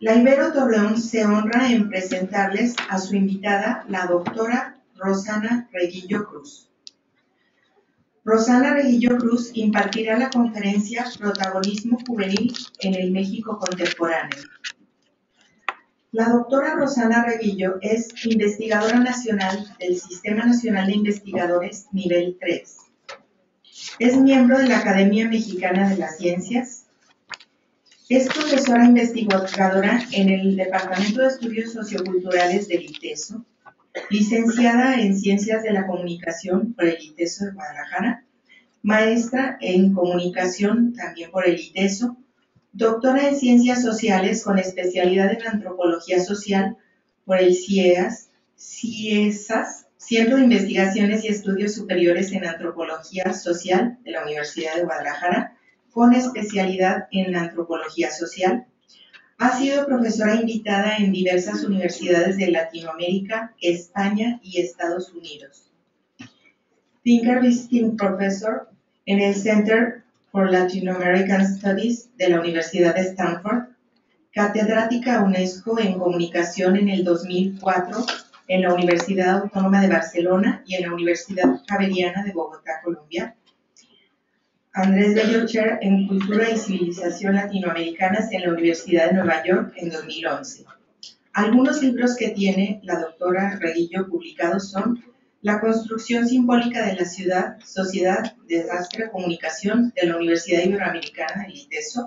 La Ibero Torreón se honra en presentarles a su invitada, la doctora Rosana Reguillo Cruz. Rosana Reguillo Cruz impartirá la conferencia Protagonismo Juvenil en el México Contemporáneo. La doctora Rosana Reguillo es investigadora nacional del Sistema Nacional de Investigadores Nivel 3. Es miembro de la Academia Mexicana de las Ciencias. Es profesora investigadora en el Departamento de Estudios Socioculturales del ITESO, licenciada en Ciencias de la Comunicación por el ITESO de Guadalajara, maestra en Comunicación también por el ITESO, doctora en Ciencias Sociales con especialidad en Antropología Social por el CIESAS, Centro de Investigaciones y Estudios Superiores en Antropología Social de la Universidad de Guadalajara, con especialidad en Antropología Social. Ha sido profesora invitada en diversas universidades de Latinoamérica, España y Estados Unidos. Thinker Visiting Professor en el Center for Latin American Studies de la Universidad de Stanford, catedrática UNESCO en Comunicación en el 2004 en la Universidad Autónoma de Barcelona y en la Universidad Javeriana de Bogotá, Colombia. Andrés Bello Chair en Cultura y Civilización Latinoamericanas en la Universidad de Nueva York en 2011. Algunos libros que tiene la doctora Reguillo publicados son La construcción simbólica de la ciudad, sociedad, desastre, comunicación de la Universidad Iberoamericana del ITESO,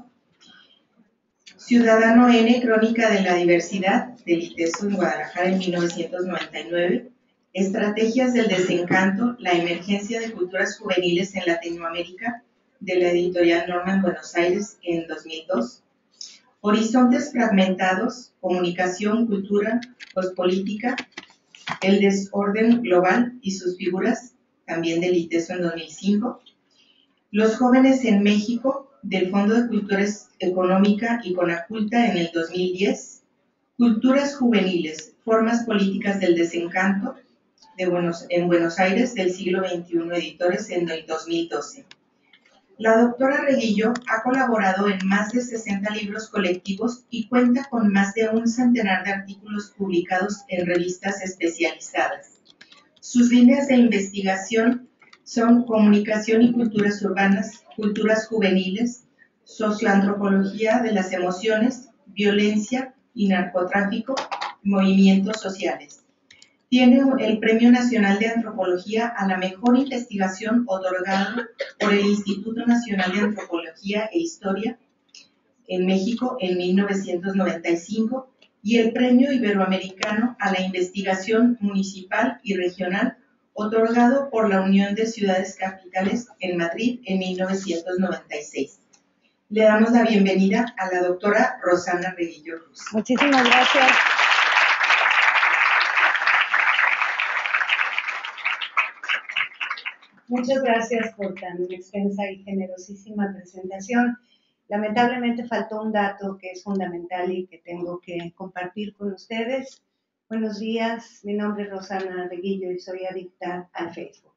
Ciudadano N, Crónica de la Diversidad del ITESO en Guadalajara en 1999, Estrategias del Desencanto, la emergencia de culturas juveniles en Latinoamérica, de la editorial Norma en Buenos Aires en 2002, Horizontes Fragmentados, Comunicación, Cultura, Pospolítica, El Desorden Global y sus Figuras, también del ITESO en 2005, Los Jóvenes en México, del Fondo de Cultura Económica y Conaculta en el 2010, Culturas Juveniles, Formas Políticas del Desencanto, en Buenos Aires, del siglo XXI, editores en el 2012. La doctora Reguillo ha colaborado en más de 60 libros colectivos y cuenta con más de un centenar de artículos publicados en revistas especializadas. Sus líneas de investigación son comunicación y culturas urbanas, culturas juveniles, socioantropología de las emociones, violencia y narcotráfico, movimientos sociales. Tiene el Premio Nacional de Antropología a la Mejor Investigación otorgado por el Instituto Nacional de Antropología e Historia en México en 1995 y el Premio Iberoamericano a la Investigación Municipal y Regional otorgado por la Unión de Ciudades Capitales en Madrid en 1996. Le damos la bienvenida a la doctora Rosana Reguillo Cruz. Muchísimas gracias. Muchas gracias por tan extensa y generosísima presentación. Lamentablemente faltó un dato que es fundamental y que tengo que compartir con ustedes. Buenos días, mi nombre es Rosana Reguillo y soy adicta al Facebook.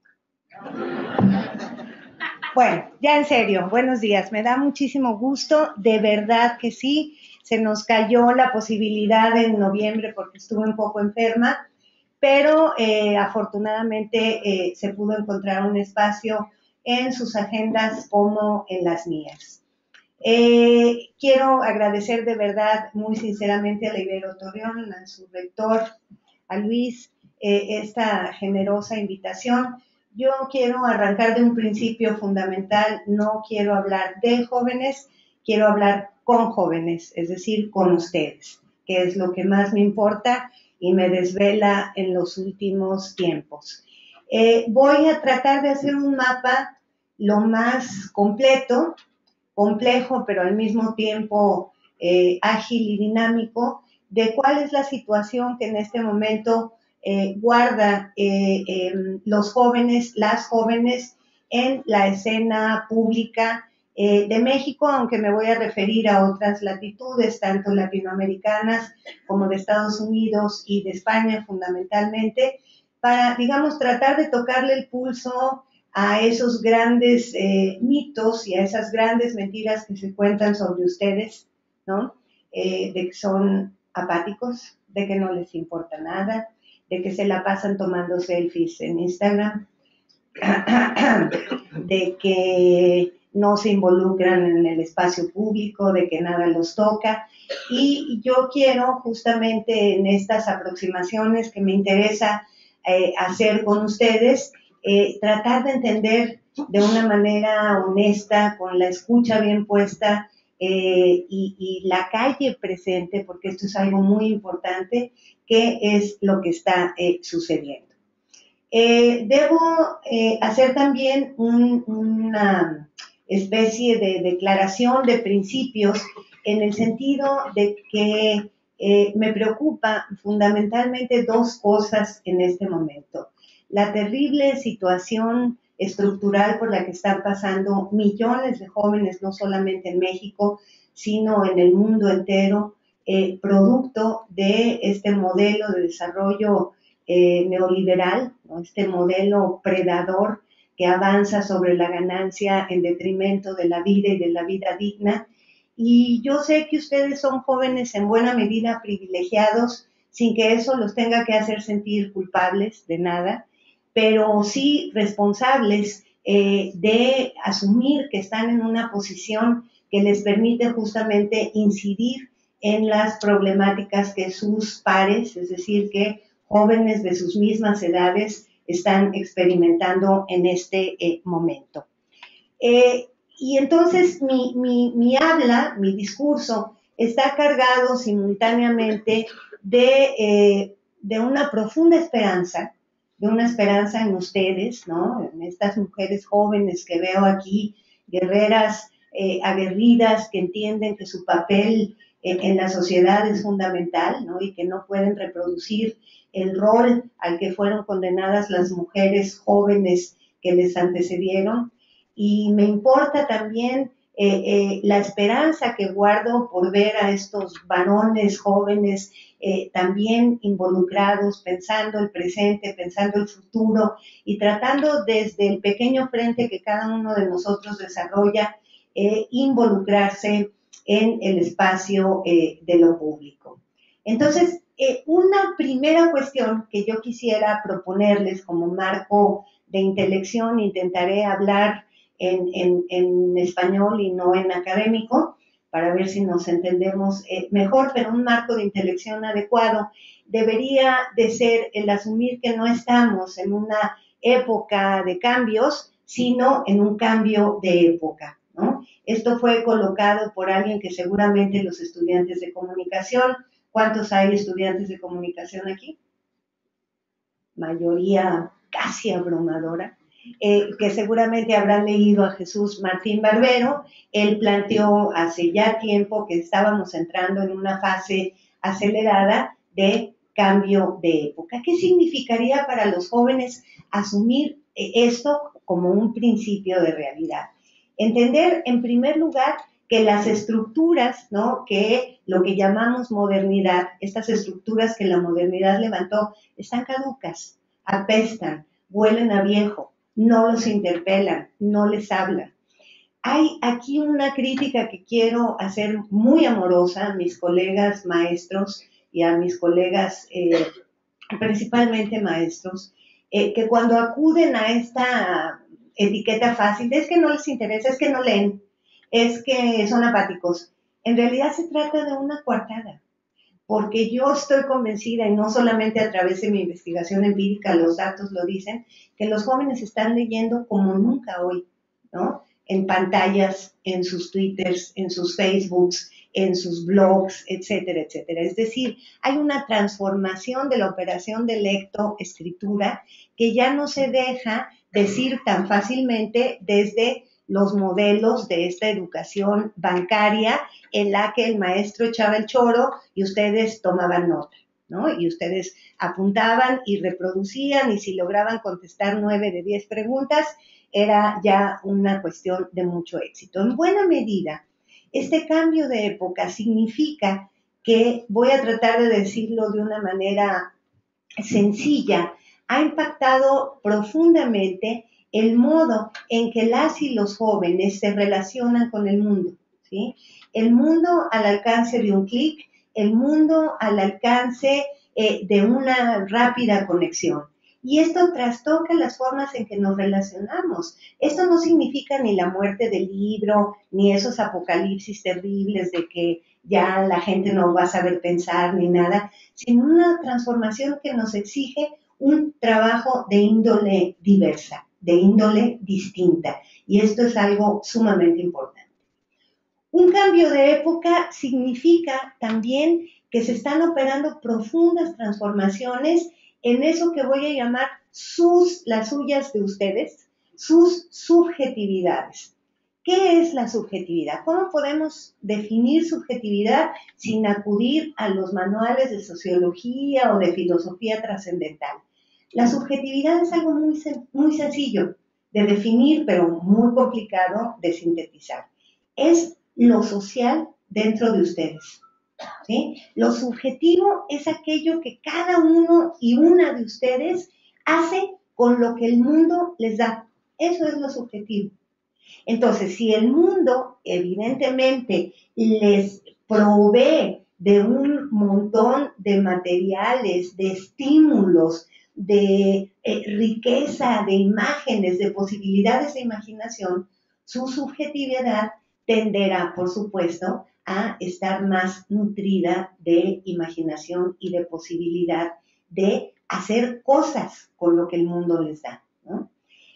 Bueno, ya en serio, buenos días. Me da muchísimo gusto, de verdad que sí. Se nos cayó la posibilidad en noviembre porque estuve un poco enferma, pero afortunadamente se pudo encontrar un espacio en sus agendas como en las mías. Quiero agradecer de verdad muy sinceramente a la Ibero Torreón, a su rector, a Luis, esta generosa invitación. Yo quiero arrancar de un principio fundamental, no quiero hablar de jóvenes, quiero hablar con jóvenes, es decir, con ustedes, que es lo que más me importa y me desvela en los últimos tiempos. Voy a tratar de hacer un mapa lo más completo, complejo, pero al mismo tiempo ágil y dinámico, de cuál es la situación que en este momento guarda los jóvenes, las jóvenes en la escena pública de México, aunque me voy a referir a otras latitudes, tanto latinoamericanas como de Estados Unidos y de España fundamentalmente, para, digamos, tratar de tocarle el pulso a esos grandes mitos y a esas grandes mentiras que se cuentan sobre ustedes, ¿no? de que son apáticos, de que no les importa nada, de que se la pasan tomando selfies en Instagram, de que no se involucran en el espacio público, de que nada los toca. Y yo quiero justamente en estas aproximaciones que me interesa hacer con ustedes, tratar de entender de una manera honesta, con la escucha bien puesta y la calle presente, porque esto es algo muy importante, qué es lo que está sucediendo. Debo hacer también una especie de declaración de principios en el sentido de que me preocupa fundamentalmente dos cosas en este momento. La terrible situación estructural por la que están pasando millones de jóvenes, no solamente en México, sino en el mundo entero, producto de este modelo de desarrollo neoliberal, ¿no? Este modelo predador que avanza sobre la ganancia en detrimento de la vida y de la vida digna. Y yo sé que ustedes son jóvenes en buena medida privilegiados, sin que eso los tenga que hacer sentir culpables de nada, pero sí responsables de asumir que están en una posición que les permite justamente incidir en las problemáticas que sus pares, es decir, que jóvenes de sus mismas edades están experimentando en este momento. Y entonces mi habla, mi discurso, está cargado simultáneamente de una profunda esperanza, de una esperanza en ustedes, ¿no? En estas mujeres jóvenes que veo aquí, guerreras aguerridas que entienden que su papel en la sociedad es fundamental, ¿no? Y que no pueden reproducir el rol al que fueron condenadas las mujeres jóvenes que les antecedieron. Y me importa también la esperanza que guardo por ver a estos varones jóvenes también involucrados, pensando el presente, pensando el futuro y tratando desde el pequeño frente que cada uno de nosotros desarrolla, involucrarse en el espacio de lo público. Entonces, una primera cuestión que yo quisiera proponerles como marco de intelección, intentaré hablar en español y no en académico, para ver si nos entendemos mejor, pero un marco de intelección adecuado debería de ser el asumir que no estamos en una época de cambios, sino en un cambio de época, ¿no? Esto fue colocado por alguien que seguramente los estudiantes de comunicación, ¿cuántos hay estudiantes de comunicación aquí? Mayoría casi abrumadora. Que seguramente habrán leído a Jesús Martín Barbero. Él planteó hace ya tiempo que estábamos entrando en una fase acelerada de cambio de época. ¿Qué significaría para los jóvenes asumir esto como un principio de realidad? Entender, en primer lugar, que las estructuras, ¿no? Que lo que llamamos modernidad, estas estructuras que la modernidad levantó, están caducas, apestan, huelen a viejo, no los interpelan, no les hablan. Hay aquí una crítica que quiero hacer muy amorosa a mis colegas maestros y a mis colegas, principalmente maestros, que cuando acuden a esta etiqueta fácil, es que no les interesa, es que no leen, es que son apáticos. En realidad se trata de una coartada, porque yo estoy convencida, y no solamente a través de mi investigación empírica, los datos lo dicen, que los jóvenes están leyendo como nunca hoy, ¿no? En pantallas, en sus Twitters, en sus Facebooks, en sus blogs, etcétera, etcétera. Es decir, hay una transformación de la operación de lectoescritura que ya no se deja decir tan fácilmente desde los modelos de esta educación bancaria en la que el maestro echaba el choro y ustedes tomaban nota, ¿no? Y ustedes apuntaban y reproducían y si lograban contestar 9 de 10 preguntas, era ya una cuestión de mucho éxito. En buena medida, este cambio de época significa que, voy a tratar de decirlo de una manera sencilla, ha impactado profundamente el modo en que las y los jóvenes se relacionan con el mundo, ¿sí? el mundo al alcance de un clic, el mundo al alcance de una rápida conexión. Y esto trastoca las formas en que nos relacionamos. Esto no significa ni la muerte del libro, ni esos apocalipsis terribles de que ya la gente no va a saber pensar ni nada, sino una transformación que nos exige un trabajo de índole diversa, de índole distinta. Y esto es algo sumamente importante. Un cambio de época significa también que se están operando profundas transformaciones en eso que voy a llamar las suyas de ustedes, sus subjetividades. ¿Qué es la subjetividad? ¿Cómo podemos definir subjetividad sin acudir a los manuales de sociología o de filosofía trascendental? La subjetividad es algo muy sencillo de definir, pero muy complicado de sintetizar. Es lo social dentro de ustedes. ¿Sí? Lo subjetivo es aquello que cada uno y una de ustedes hace con lo que el mundo les da. Eso es lo subjetivo. Entonces, si el mundo evidentemente les provee de un montón de materiales, de estímulos, de riqueza, de imágenes, de posibilidades de imaginación, su subjetividad tenderá, por supuesto, a estar más nutrida de imaginación y de posibilidad de hacer cosas con lo que el mundo les da, ¿no?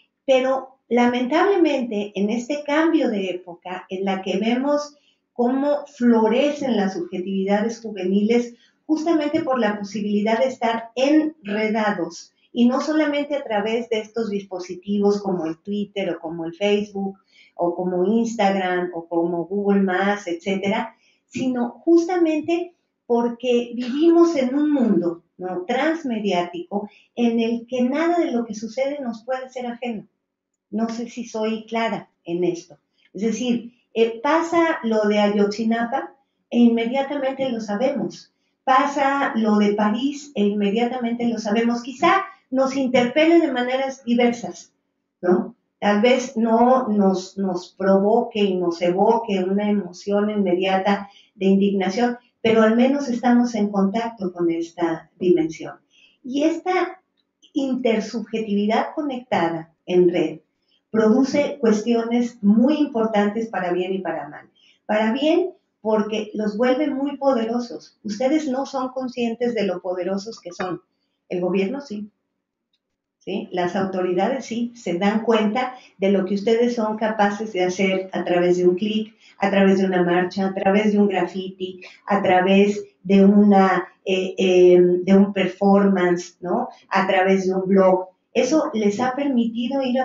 Pero lamentablemente en este cambio de época en la que vemos cómo florecen las subjetividades juveniles justamente por la posibilidad de estar enredados y no solamente a través de estos dispositivos como el Twitter o como el Facebook o como Instagram o como Google+, etcétera, sino justamente porque vivimos en un mundo, ¿no?, transmediático en el que nada de lo que sucede nos puede ser ajeno. No sé si soy clara en esto. Es decir, pasa lo de Ayotzinapa e inmediatamente lo sabemos. Pasa lo de París e inmediatamente lo sabemos. Quizá nos interpele de maneras diversas, ¿no? Tal vez no nos provoque y nos evoque una emoción inmediata de indignación, pero al menos estamos en contacto con esta dimensión. Y esta intersubjetividad conectada en red produce cuestiones muy importantes para bien y para mal. Para bien, porque los vuelve muy poderosos. Ustedes no son conscientes de lo poderosos que son. El gobierno sí. ¿Sí? Las autoridades sí se dan cuenta de lo que ustedes son capaces de hacer a través de un clic, a través de una marcha, a través de un graffiti, a través de de un performance, ¿no? A través de un blog. Eso les ha permitido ir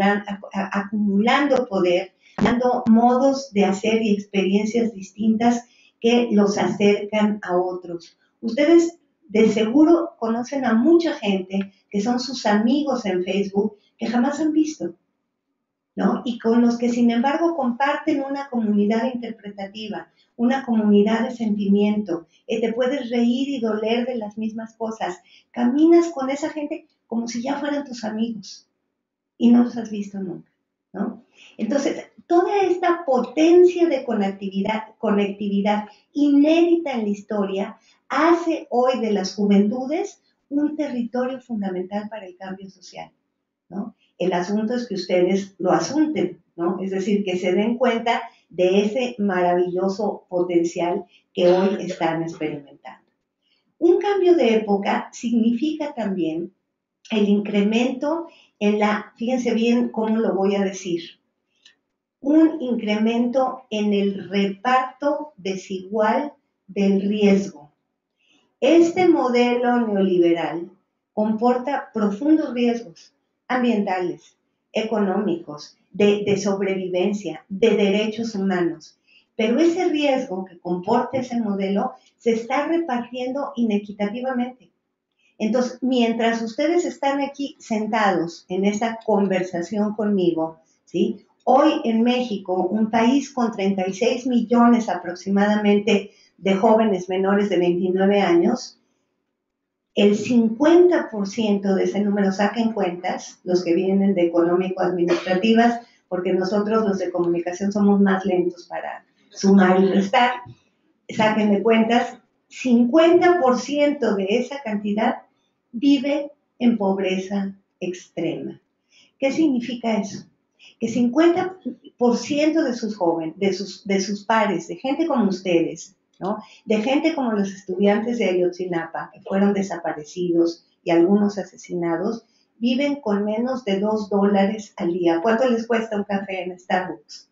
acumulando poder, dando modos de hacer y experiencias distintas que los acercan a otros. Ustedes de seguro conocen a mucha gente que son sus amigos en Facebook que jamás han visto, ¿no? Y con los que sin embargo comparten una comunidad interpretativa, una comunidad de sentimiento, te puedes reír y doler de las mismas cosas, caminas con esa gente como si ya fueran tus amigos y no los has visto nunca, ¿no? Entonces, toda esta potencia de conectividad inédita en la historia hace hoy de las juventudes un territorio fundamental para el cambio social, ¿no? El asunto es que ustedes lo asunten, ¿no? Es decir, que se den cuenta de ese maravilloso potencial que hoy están experimentando. Un cambio de época significa también el incremento fíjense bien cómo lo voy a decir, un incremento en el reparto desigual del riesgo. Este modelo neoliberal comporta profundos riesgos ambientales, económicos, de sobrevivencia, de derechos humanos. Pero ese riesgo que comporta ese modelo se está repartiendo inequitativamente. Entonces, mientras ustedes están aquí sentados en esta conversación conmigo, ¿sí? Hoy en México, un país con 36 millones aproximadamente de jóvenes menores de 29 años, el 50% de ese número, saquen cuentas, los que vienen de económico-administrativas, porque nosotros los de comunicación somos más lentos sumar y restar, saquen de cuentas, 50% de esa cantidad vive en pobreza extrema. ¿Qué significa eso? Que 50% de sus jóvenes, de sus pares, de gente como ustedes, ¿no? De gente como los estudiantes de Ayotzinapa, que fueron desaparecidos y algunos asesinados, viven con menos de $2 al día. ¿Cuánto les cuesta un café en Starbucks?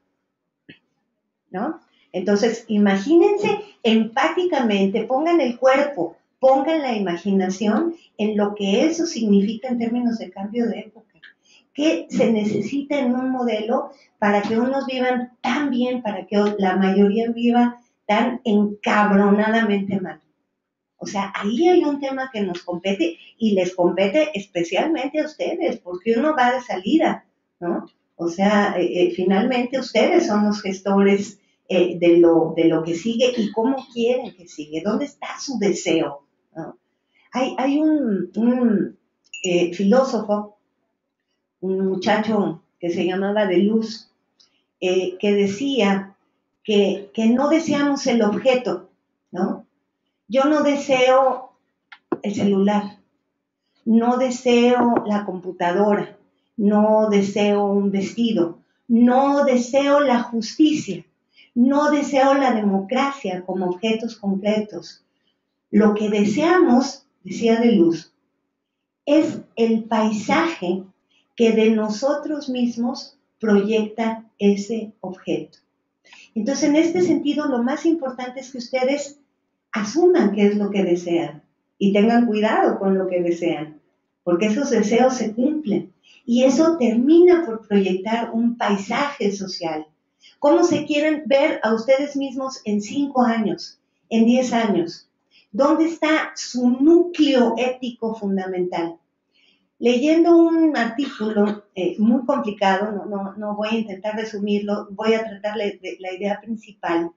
¿No? Entonces, imagínense empáticamente, pongan el cuerpo, pongan la imaginación en lo que eso significa en términos de cambio de época. ¿Qué se necesita en un modelo para que unos vivan tan bien, para que la mayoría viva tan encabronadamente mal? O sea, ahí hay un tema que nos compete y les compete especialmente a ustedes, porque uno va de salida, ¿no? O sea, finalmente ustedes son los gestores de lo que sigue y cómo quieren que siga, dónde está su deseo, ¿no? Hay un filósofo, un muchacho que se llamaba De Luz, que decía que no deseamos el objeto, ¿no? Yo no deseo el celular, no deseo la computadora, no deseo un vestido, no deseo la justicia, no deseo la democracia como objetos concretos. Lo que deseamos, decía De Luz, es el paisaje que de nosotros mismos proyecta ese objeto. Entonces, en este sentido, lo más importante es que ustedes asuman qué es lo que desean y tengan cuidado con lo que desean, porque esos deseos se cumplen y eso termina por proyectar un paisaje social. ¿Cómo se quieren ver a ustedes mismos en 5 años, en 10 años? ¿Dónde está su núcleo ético fundamental? Leyendo un artículo muy complicado, no voy a intentar resumirlo, voy a tratar la idea principal,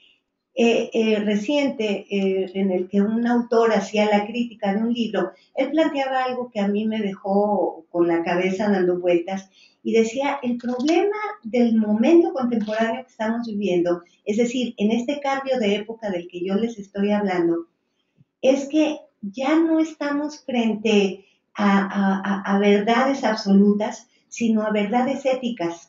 reciente, en el que un autor hacía la crítica de un libro, él planteaba algo que a mí me dejó con la cabeza dando vueltas y decía, el problema del momento contemporáneo que estamos viviendo, es decir, en este cambio de época del que yo les estoy hablando, es que ya no estamos frente a verdades absolutas, sino a verdades éticas.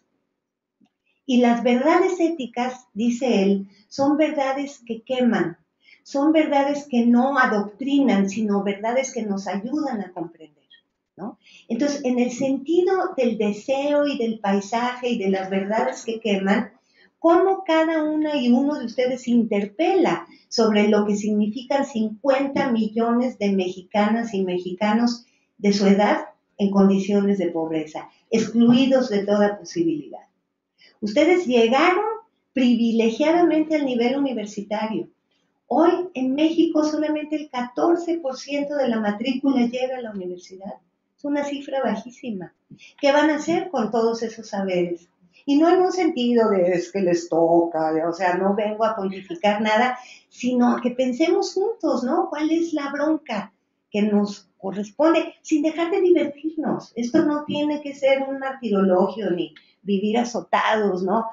Y las verdades éticas, dice él, son verdades que queman, son verdades que no adoctrinan, sino verdades que nos ayudan a comprender, ¿no? Entonces, en el sentido del deseo y del paisaje y de las verdades que queman, ¿cómo cada una y uno de ustedes interpela sobre lo que significan 50 millones de mexicanas y mexicanos de su edad en condiciones de pobreza, excluidos de toda posibilidad? Ustedes llegaron privilegiadamente al nivel universitario. Hoy en México solamente el 14% de la matrícula llega a la universidad. Es una cifra bajísima. ¿Qué van a hacer con todos esos saberes? Y no en un sentido de es que les toca, o sea, no vengo a pontificar nada, sino que pensemos juntos, ¿no? ¿Cuál es la bronca que nos corresponde? Sin dejar de divertirnos. Esto no tiene que ser un martirologio ni vivir azotados, ¿no?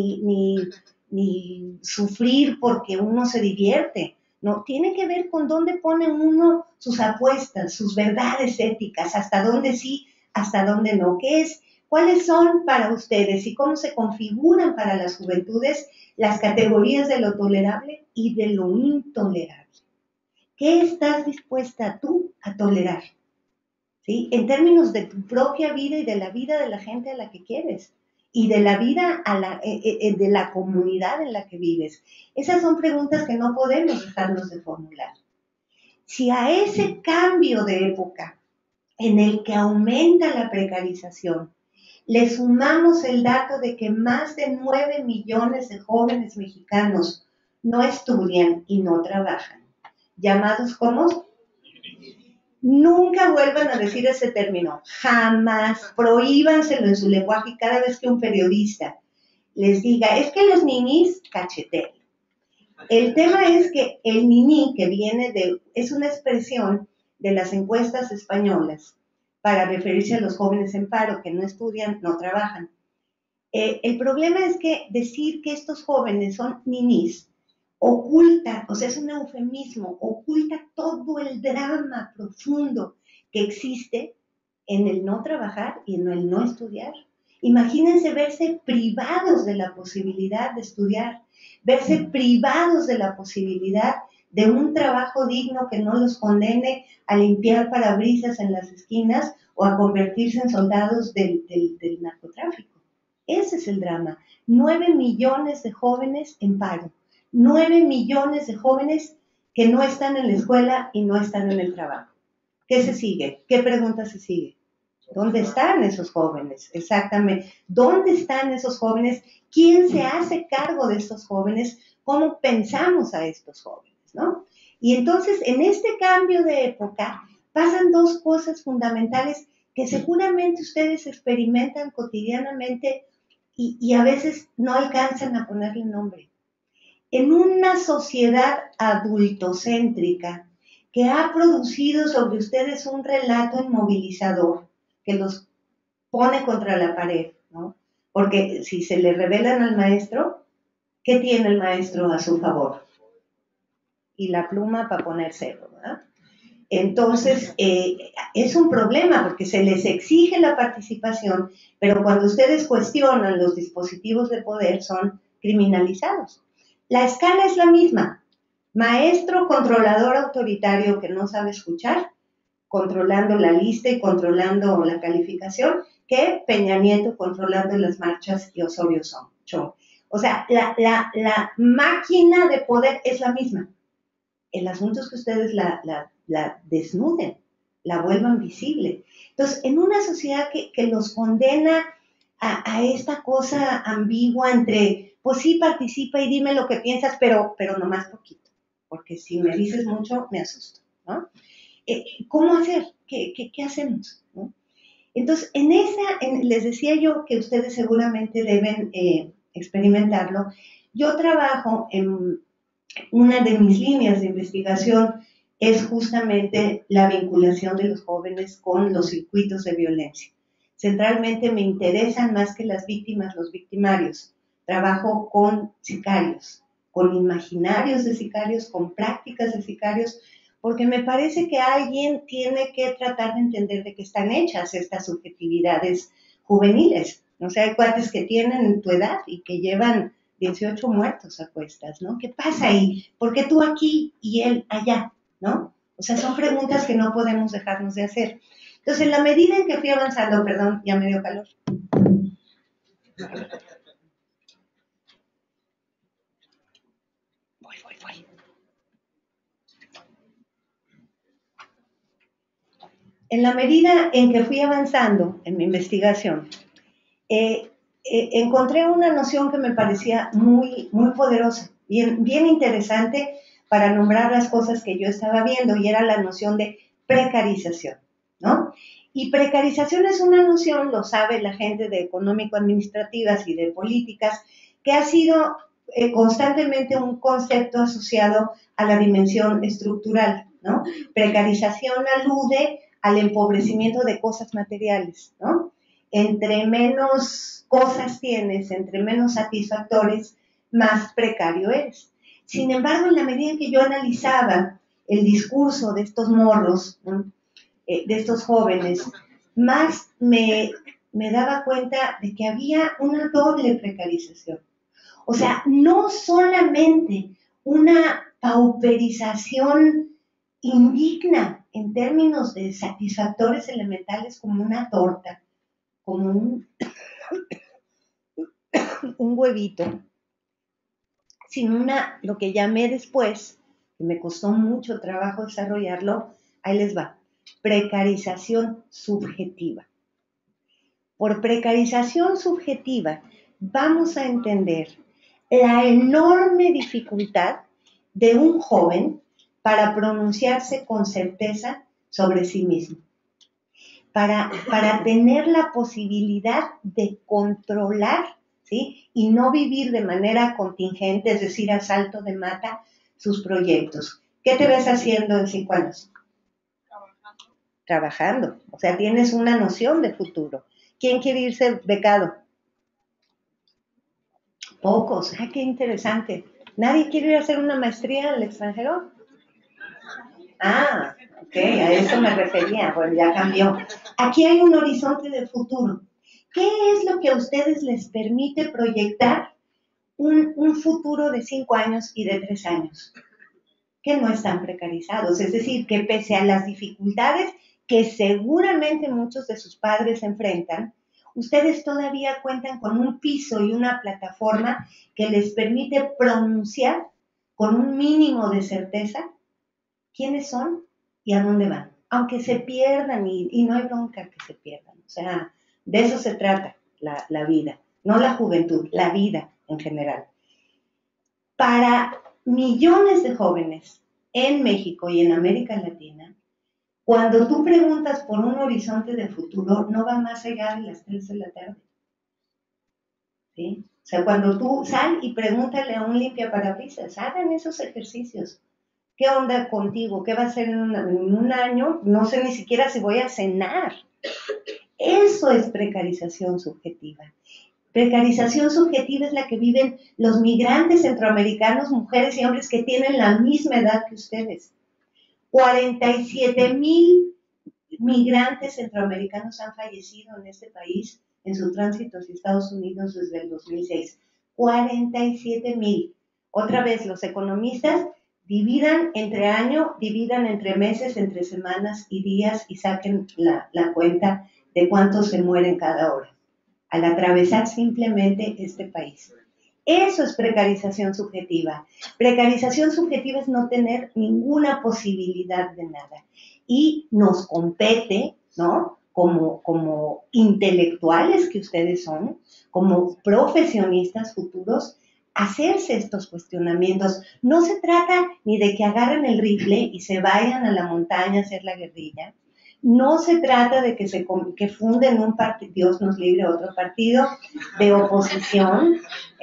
Ni sufrir porque uno se divierte. No, tiene que ver con dónde pone uno sus apuestas, sus verdades éticas, hasta dónde sí, hasta dónde no. ¿Qué es? ¿Cuáles son para ustedes y cómo se configuran para las juventudes las categorías de lo tolerable y de lo intolerable? ¿Qué estás dispuesta tú a tolerar? ¿Sí? En términos de tu propia vida y de la vida de la gente a la que quieres y de la vida de la comunidad en la que vives. Esas son preguntas que no podemos dejarnos de formular. Si a ese cambio de época en el que aumenta la precarización, le sumamos el dato de que más de 9 millones de jóvenes mexicanos no estudian y no trabajan, llamados como... Nunca vuelvan a decir ese término, jamás, prohíbanselo en su lenguaje y cada vez que un periodista les diga, es que los ninis cachetean. El tema es que el niní, que viene es una expresión de las encuestas españolas para referirse a los jóvenes en paro que no estudian, no trabajan. El problema es que decir que estos jóvenes son ninis oculta, o sea, es un eufemismo, oculta todo el drama profundo que existe en el no trabajar y en el no estudiar. Imagínense verse privados de la posibilidad de estudiar, verse privados de la posibilidad de un trabajo digno que no los condene a limpiar parabrisas en las esquinas o a convertirse en soldados del narcotráfico. Ese es el drama. 9 millones de jóvenes en paro. 9 millones de jóvenes que no están en la escuela y no están en el trabajo. ¿Qué se sigue? ¿Qué pregunta se sigue? ¿Dónde están esos jóvenes? Exactamente. ¿Dónde están esos jóvenes? ¿Quién se hace cargo de estos jóvenes? ¿Cómo pensamos a estos jóvenes? ¿No? Y entonces, en este cambio de época, pasan dos cosas fundamentales que seguramente ustedes experimentan cotidianamente y a veces no alcanzan a ponerle nombre. En una sociedad adultocéntrica que ha producido sobre ustedes un relato inmovilizador que los pone contra la pared, ¿no? Porque si se le revelan al maestro, ¿qué tiene el maestro a su favor? Y la pluma para poner cero, ¿verdad? Entonces, es un problema porque se les exige la participación, pero cuando ustedes cuestionan los dispositivos de poder son criminalizados. La escala es la misma. Maestro controlador autoritario que no sabe escuchar, controlando la lista y controlando la calificación, que Peña Nieto controlando las marchas y Osorio Chong. O sea, la máquina de poder es la misma. El asunto es que ustedes la desnuden, la vuelvan visible. Entonces, en una sociedad que los condena a esta cosa ambigua entre, pues sí, participa y dime lo que piensas, pero nomás poquito, porque si me dices mucho, me asusto, ¿no? ¿Cómo hacer? ¿Qué hacemos? ¿No? Entonces, les decía yo que ustedes seguramente deben experimentarlo. Yo trabajo en una de mis líneas de investigación es justamente la vinculación de los jóvenes con los circuitos de violencia. Centralmente me interesan más que las víctimas, los victimarios. Trabajo con sicarios, con imaginarios de sicarios, con prácticas de sicarios, porque me parece que alguien tiene que tratar de entender de qué están hechas estas subjetividades juveniles. O sea, hay cuates que tienen tu edad y que llevan 18 muertos a cuestas, ¿no? ¿Qué pasa ahí? ¿Por qué tú aquí y él allá? ¿No? O sea, son preguntas que no podemos dejarnos de hacer. Entonces, en la medida en que fui avanzando, perdón, ya me dio calor. Voy. En la medida en que fui avanzando en mi investigación, encontré una noción que me parecía muy, muy poderosa, bien interesante para nombrar las cosas que yo estaba viendo, y era la noción de precarización, ¿no? Y precarización es una noción, lo sabe la gente de económico-administrativas y de políticas, que ha sido constantemente un concepto asociado a la dimensión estructural, ¿no? Precarización alude al empobrecimiento de cosas materiales, ¿no? Entre menos cosas tienes, entre menos satisfactores, más precario eres. Sin embargo, en la medida en que yo analizaba el discurso de estos morros, ¿no? De estos jóvenes, más me daba cuenta de que había una doble precarización. O sea, no solamente una pauperización indigna en términos de satisfactores elementales como una torta, como un huevito, sino lo que llamé después, que me costó mucho trabajo desarrollarlo, ahí les va, precarización subjetiva. Por precarización subjetiva vamos a entender la enorme dificultad de un joven para pronunciarse con certeza sobre sí mismo, para tener la posibilidad de controlar, ¿sí? Y no vivir de manera contingente, es decir, a salto de mata, sus proyectos. ¿Qué te ves haciendo en 5 años? Trabajando. O sea, tienes una noción de futuro. ¿Quién quiere irse becado? Pocos, qué interesante. ¿Nadie quiere ir a hacer una maestría al extranjero? Ah, ok, a eso me refería, bueno, ya cambió. Aquí hay un horizonte de futuro. ¿Qué es lo que a ustedes les permite proyectar un futuro de 5 años y de 3 años? Que no están precarizados, es decir, que pese a las dificultades que seguramente muchos de sus padres enfrentan, ustedes todavía cuentan con un piso y una plataforma que les permite pronunciar con un mínimo de certeza quiénes son y a dónde van, aunque se pierdan y no hay bronca que se pierdan, o sea, de eso se trata la vida, no la juventud, la vida en general. Para millones de jóvenes en México y en América Latina, cuando tú preguntas por un horizonte de futuro, no va más allá de las 3 de la tarde. ¿Sí? O sea, cuando tú sal y pregúntale a un limpiaparabrisas, hagan esos ejercicios. ¿Qué onda contigo? ¿Qué va a ser en un año? No sé ni siquiera si voy a cenar. Eso es precarización subjetiva. Precarización subjetiva es la que viven los migrantes centroamericanos, mujeres y hombres que tienen la misma edad que ustedes. 47,000 migrantes centroamericanos han fallecido en este país en su tránsito hacia Estados Unidos desde el 2006. 47,000. Otra vez, los economistas dividan entre año, dividan entre meses, entre semanas y días y saquen la cuenta de cuántos se mueren cada hora al atravesar simplemente este país. Eso es precarización subjetiva. Precarización subjetiva es no tener ninguna posibilidad de nada. Y nos compete, ¿no? Como intelectuales que ustedes son, como profesionistas futuros, hacerse estos cuestionamientos. No se trata ni de que agarren el rifle y se vayan a la montaña a hacer la guerrilla. No se trata de que funden un partido, Dios nos libre, otro partido de oposición,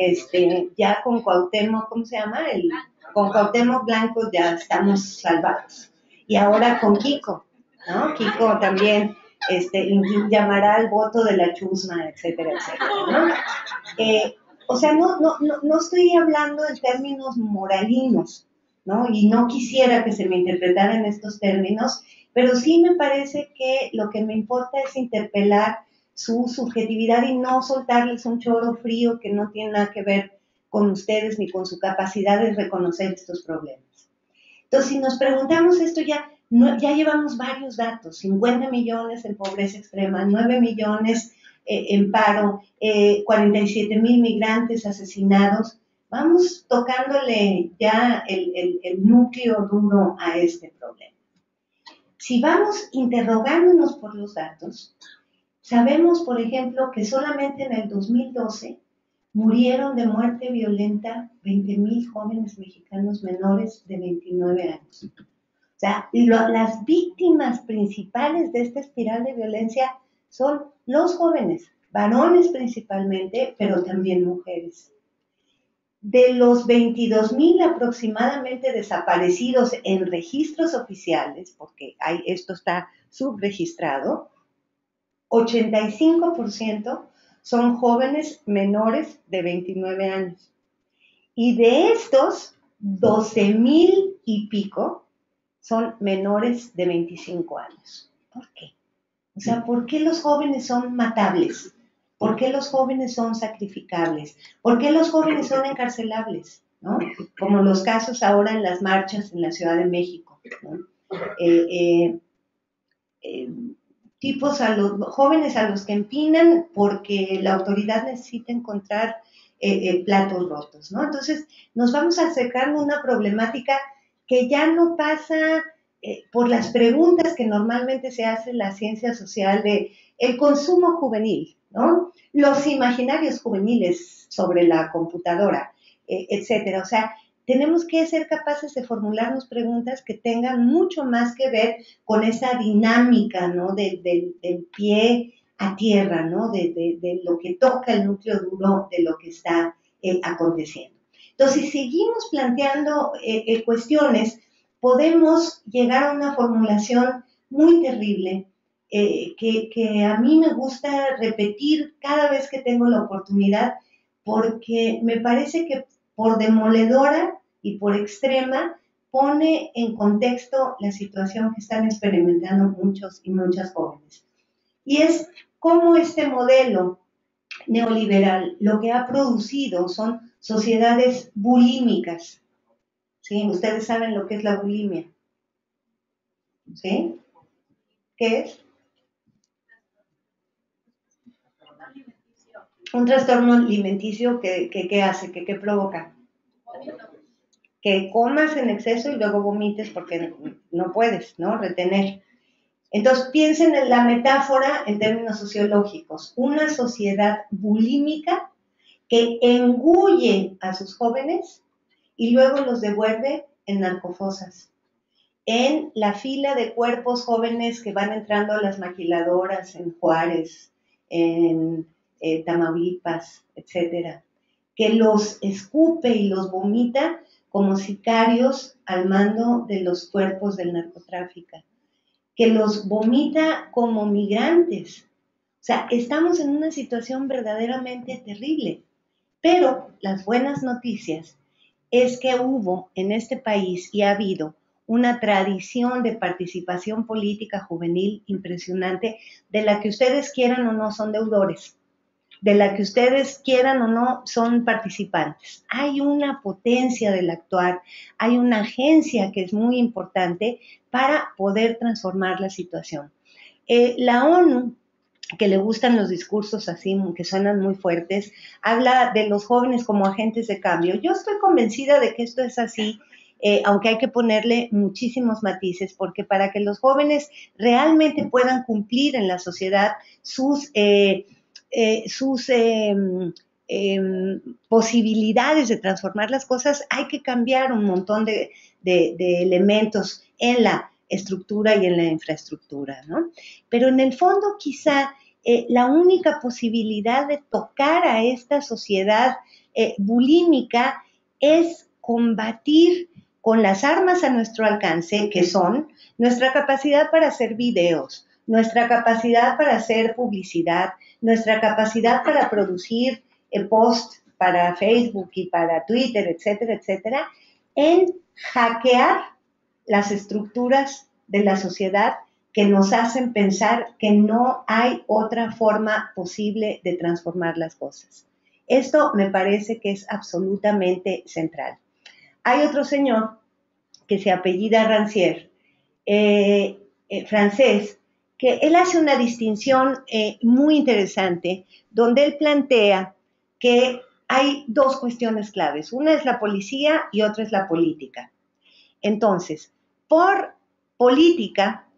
ya con Cuauhtémoc, ¿cómo se llama? Con Cuauhtémoc Blanco ya estamos salvados. Y ahora con Kiko, ¿no? Kiko también llamará al voto de la chusma, etcétera, etcétera, ¿no? O sea, no estoy hablando en términos moralinos, ¿no? Y no quisiera que se me interpretara en estos términos, pero sí me parece que lo que me importa es interpelar su subjetividad y no soltarles un choro frío que no tiene nada que ver con ustedes ni con su capacidad de reconocer estos problemas. Entonces, si nos preguntamos esto ya llevamos varios datos, 50 millones en pobreza extrema, 9 millones en paro, 47,000 migrantes asesinados. Vamos tocándole ya el núcleo duro a este problema. Si vamos interrogándonos por los datos, sabemos, por ejemplo, que solamente en el 2012 murieron de muerte violenta 20,000 jóvenes mexicanos menores de 29 años. O sea, las víctimas principales de esta espiral de violencia son los jóvenes, varones principalmente, pero también mujeres. De los 22,000 aproximadamente desaparecidos en registros oficiales, porque esto está subregistrado, 85% son jóvenes menores de 29 años. Y de estos, 12,000 y pico son menores de 25 años. ¿Por qué? O sea, ¿por qué los jóvenes son matables? ¿Por qué los jóvenes son sacrificables? ¿Por qué los jóvenes son encarcelables? ¿No? Como los casos ahora en las marchas en la Ciudad de México, ¿no? Tipos jóvenes a los que empinan porque la autoridad necesita encontrar platos rotos, ¿no? Entonces nos vamos acercando a una problemática que ya no pasa por las preguntas que normalmente se hace en la ciencia social de el consumo juvenil, ¿no? Los imaginarios juveniles sobre la computadora, etcétera. O sea, tenemos que ser capaces de formularnos preguntas que tengan mucho más que ver con esa dinámica, ¿no? Del pie a tierra, ¿no? De lo que toca el núcleo duro de lo que está aconteciendo. Entonces, si seguimos planteando cuestiones, podemos llegar a una formulación muy terrible que a mí me gusta repetir cada vez que tengo la oportunidad, porque me parece que por demoledora y por extrema pone en contexto la situación que están experimentando muchos y muchas jóvenes. Y es cómo este modelo neoliberal lo que ha producido son sociedades bulímicas. ¿Sí? Ustedes saben lo que es la bulimia. ¿Sí? ¿Qué es? Un trastorno alimenticio que hace, que provoca. Que comas en exceso y luego vomites porque no puedes, ¿no? Retener. Entonces piensen en la metáfora en términos sociológicos. Una sociedad bulímica que engulle a sus jóvenes y luego los devuelve en narcofosas, en la fila de cuerpos jóvenes que van entrando a las maquiladoras en Juárez, en Tamaulipas, etcétera, que los escupe y los vomita como sicarios al mando de los cuerpos del narcotráfico, que los vomita como migrantes. O sea, estamos en una situación verdaderamente terrible. Pero las buenas noticias es que hubo en este país y ha habido una tradición de participación política juvenil impresionante, de la que ustedes quieran o no son deudores, de la que ustedes quieran o no son participantes. Hay una potencia del actuar, hay una agencia que es muy importante para poder transformar la situación. La ONU, que le gustan los discursos así, que suenan muy fuertes, habla de los jóvenes como agentes de cambio. Yo estoy convencida de que esto es así, aunque hay que ponerle muchísimos matices, porque para que los jóvenes realmente puedan cumplir en la sociedad sus posibilidades de transformar las cosas, hay que cambiar un montón de elementos en la estructura y en la infraestructura, ¿no? Pero en el fondo quizá la única posibilidad de tocar a esta sociedad bulímica es combatir con las armas a nuestro alcance, que son nuestra capacidad para hacer videos, nuestra capacidad para hacer publicidad, nuestra capacidad para producir post para Facebook y para Twitter, etcétera, etcétera, en hackear las estructuras de la sociedad que nos hacen pensar que no hay otra forma posible de transformar las cosas. Esto me parece que es absolutamente central. Hay otro señor que se apellida Rancière, francés, que él hace una distinción muy interesante, donde él plantea que hay dos cuestiones claves. Una es la policía y otra es la política. Entonces, por política,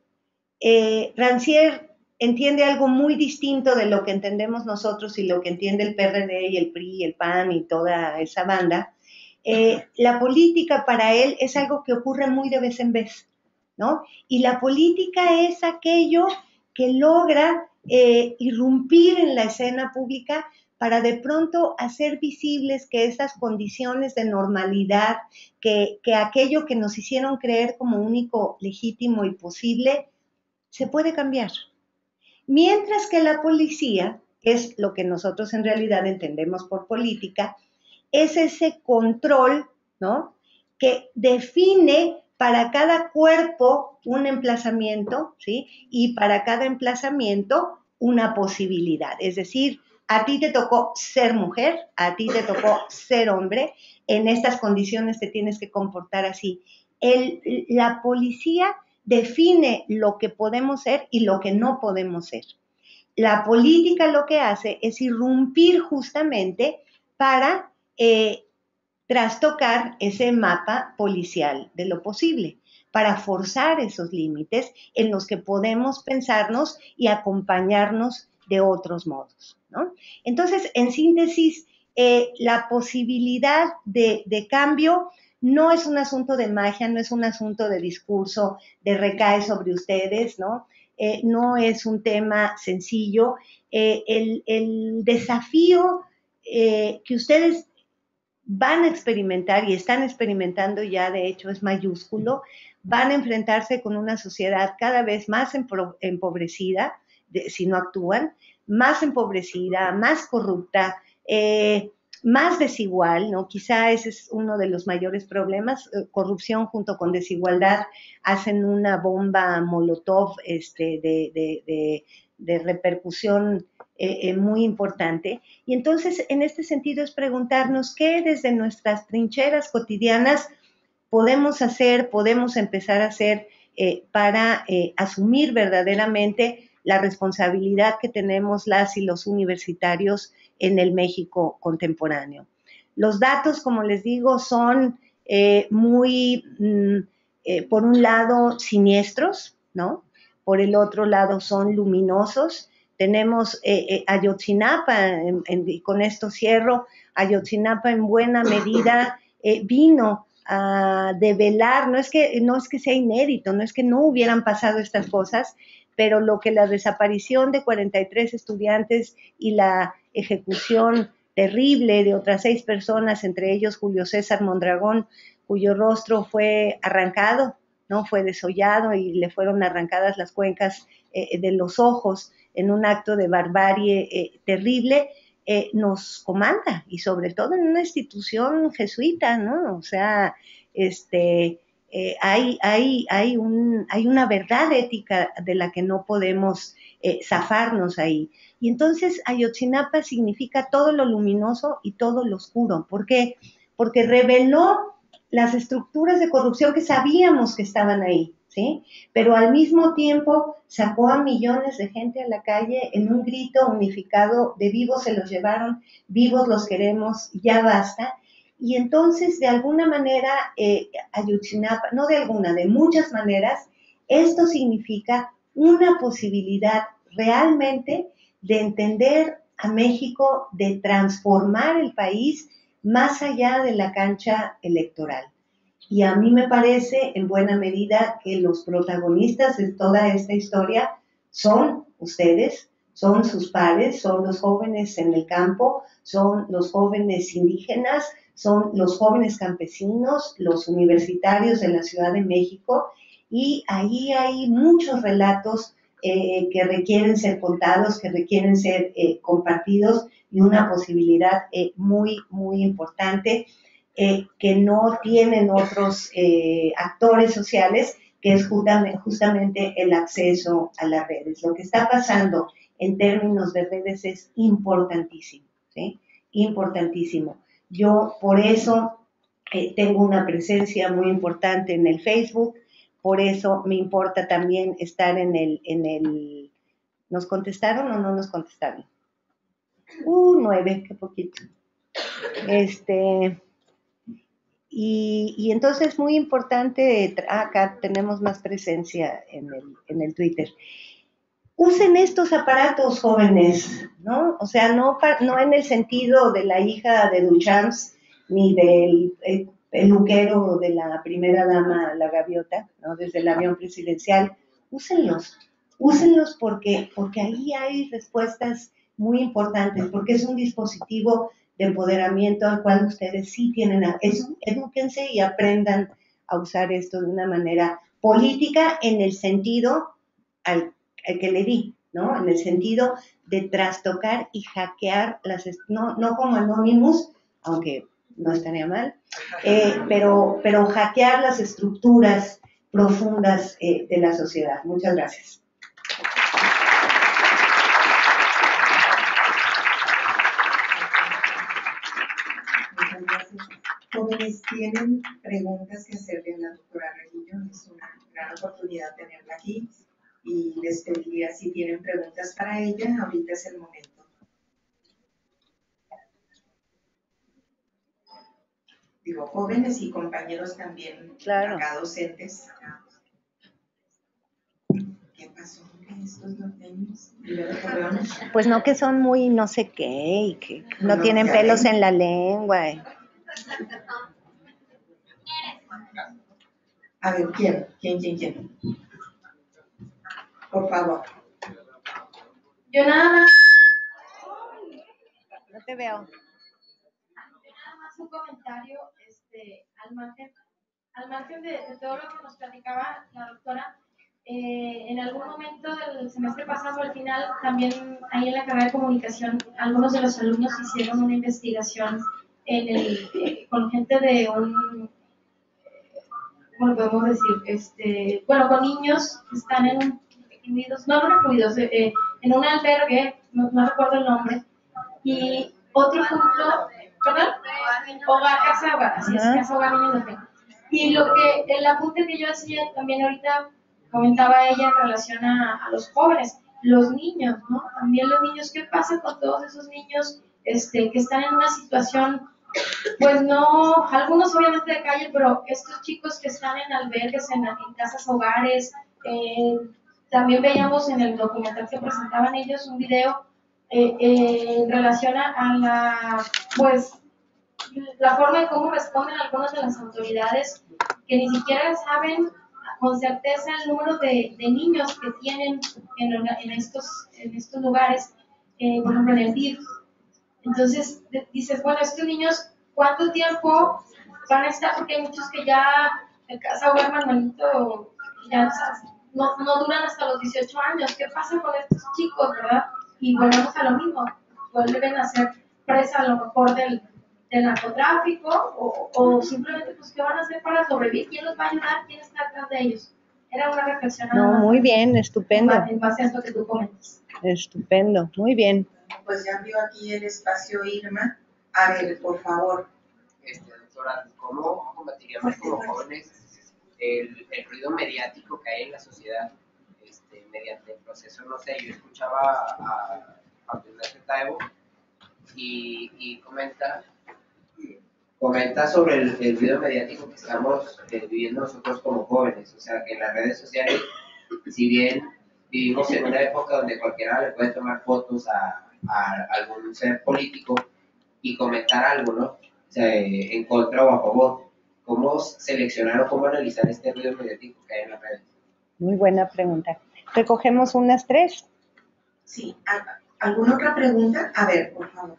Rancière entiende algo muy distinto de lo que entendemos nosotros y lo que entiende el PRD y el PRI y el PAN y toda esa banda. La política para él es algo que ocurre muy de vez en vez, ¿no? Y la política es aquello que logra irrumpir en la escena pública para de pronto hacer visibles que esas condiciones de normalidad, que aquello que nos hicieron creer como único, legítimo y posible, se puede cambiar. Mientras que la policía, que es lo que nosotros en realidad entendemos por política, es ese control, ¿no?, que define para cada cuerpo un emplazamiento, ¿sí?, y para cada emplazamiento una posibilidad. Es decir, a ti te tocó ser mujer, a ti te tocó ser hombre, en estas condiciones te tienes que comportar así. La policía define lo que podemos ser y lo que no podemos ser. La política lo que hace es irrumpir justamente para trastocar ese mapa policial de lo posible, para forzar esos límites en los que podemos pensarnos y acompañarnos de otros modos, ¿no? Entonces, en síntesis, la posibilidad de cambio no es un asunto de magia, no es un asunto de discurso, de recae sobre ustedes, ¿no? No es un tema sencillo. El desafío que ustedes van a experimentar y están experimentando ya, de hecho, es mayúsculo. Van a enfrentarse con una sociedad cada vez más empobrecida, si no actúan, más empobrecida, más corrupta, más desigual, ¿no? Quizá ese es uno de los mayores problemas. Corrupción junto con desigualdad hacen una bomba molotov de repercusión muy importante. Y entonces, en este sentido, es preguntarnos qué desde nuestras trincheras cotidianas podemos hacer, podemos empezar a hacer para asumir verdaderamente la responsabilidad que tenemos las y los universitarios en el México contemporáneo. Los datos, como les digo, son por un lado, siniestros, ¿no? Por el otro lado, son luminosos. Tenemos Ayotzinapa, y con esto cierro, Ayotzinapa en buena medida vino a develar, no es que sea inédito, no es que no hubieran pasado estas cosas, pero lo que la desaparición de 43 estudiantes y la ejecución terrible de otras 6 personas, entre ellos Julio César Mondragón, cuyo rostro fue arrancado, ¿no? Fue desollado y le fueron arrancadas las cuencas de los ojos en un acto de barbarie terrible, nos comanda, y sobre todo en una institución jesuita, ¿no? O sea, hay una verdad ética de la que no podemos zafarnos ahí. Y entonces Ayotzinapa significa todo lo luminoso y todo lo oscuro. ¿Por qué? Porque reveló las estructuras de corrupción que sabíamos que estaban ahí, ¿sí? Pero al mismo tiempo sacó a millones de gente a la calle en un grito unificado de vivos se los llevaron, vivos los queremos, ya basta. Y entonces, de alguna manera, Ayotzinapa, no de alguna, de muchas maneras, esto significa una posibilidad realmente de entender a México, de transformar el país más allá de la cancha electoral. Y a mí me parece, en buena medida, que los protagonistas de toda esta historia son ustedes, son sus pares, son los jóvenes en el campo, son los jóvenes indígenas, son los jóvenes campesinos, los universitarios de la Ciudad de México, y ahí hay muchos relatos que requieren ser contados, que requieren ser compartidos, y una posibilidad muy, muy importante que no tienen otros actores sociales, que es justamente el acceso a las redes. Lo que está pasando en términos de redes es importantísimo, ¿sí? Importantísimo. Yo por eso tengo una presencia muy importante en el Facebook, por eso me importa también estar en el ¿nos contestaron o no nos contestaron? 9, qué poquito. Y entonces es muy importante, acá tenemos más presencia en el Twitter. Usen estos aparatos, jóvenes, ¿no? O sea, no en el sentido de la hija de Duchamp, ni del peluquero de la primera dama, la gaviota, ¿no? Desde el avión presidencial. Úsenlos porque ahí hay respuestas muy importantes, porque es un dispositivo de empoderamiento al cual ustedes sí tienen, edúquense y aprendan a usar esto de una manera política en el sentido al que le di, ¿no? En el sentido de trastocar y hackear no como Anonymous, aunque no estaría mal, pero hackear las estructuras profundas de la sociedad. Muchas gracias. Muchas gracias. Jóvenes, ¿tienen preguntas que hacerle a la doctora Reguillo? Es una gran oportunidad tenerla aquí y les pediría si tienen preguntas para ella, ahorita es el momento. Digo, jóvenes y compañeros también, claro. Acá docentes. ¿Qué pasó? ¿Estos norteños? Pues no, que son muy no sé qué, y que no tienen pelos en la lengua. A ver, ¿quién? Por favor. Yo nada más. No te veo. Yo nada más un comentario, al margen de todo lo que nos platicaba la doctora, en en algún momento del semestre pasado, al final, también ahí en la carrera de comunicación, algunos de los alumnos hicieron una investigación con gente de un, ¿cómo lo podemos decir? Con niños que están recluidos, en un albergue, no recuerdo el nombre, y otro punto, ¿perdón? Hogar, casa hogar, así es, casa hogar niños de fe. Y el apunte que yo hacía también ahorita, comentaba ella en relación a los jóvenes, los niños, ¿no? También los niños, ¿qué pasa con todos esos niños que están en una situación, pues no, algunos obviamente de calle, pero estos chicos que están en albergues, en casas hogares, también veíamos en el documental que presentaban ellos un video en relación a la forma en cómo responden algunas de las autoridades que ni siquiera saben con certeza el número de niños que tienen en estos lugares, por ejemplo en el DIF. Entonces dices, bueno, estos niños, ¿cuánto tiempo van a estar? Porque hay muchos que ya en casa hogar Manuelito ya no duran hasta los 18 años. ¿Qué pasa con estos chicos, verdad? Y volvemos a lo mismo, vuelven a ser presa a lo mejor del narcotráfico o simplemente pues qué van a hacer para sobrevivir, quién los va a ayudar, quién está atrás de ellos. Era una reflexión No, muy bien, estupendo. En base a esto que tú comentas. Estupendo, muy bien. Pues ya vio aquí el espacio Irma. A ver, por favor. Doctora, ¿cómo combatiríamos como jóvenes el ruido mediático que hay en la sociedad mediante el proceso? No sé, yo escuchaba a Juan Ignacio Taibo y comenta sobre el ruido mediático que estamos viviendo nosotros como jóvenes. O sea, que en las redes sociales, si bien vivimos en una época donde cualquiera le puede tomar fotos a algún ser político y comentar algo, ¿no? O sea, en contra o a favor. ¿Cómo seleccionar o cómo analizar este ruido mediático que hay en las redes? Muy buena pregunta. ¿Recogemos unas 3? Sí. ¿Alguna otra pregunta? A ver, por favor.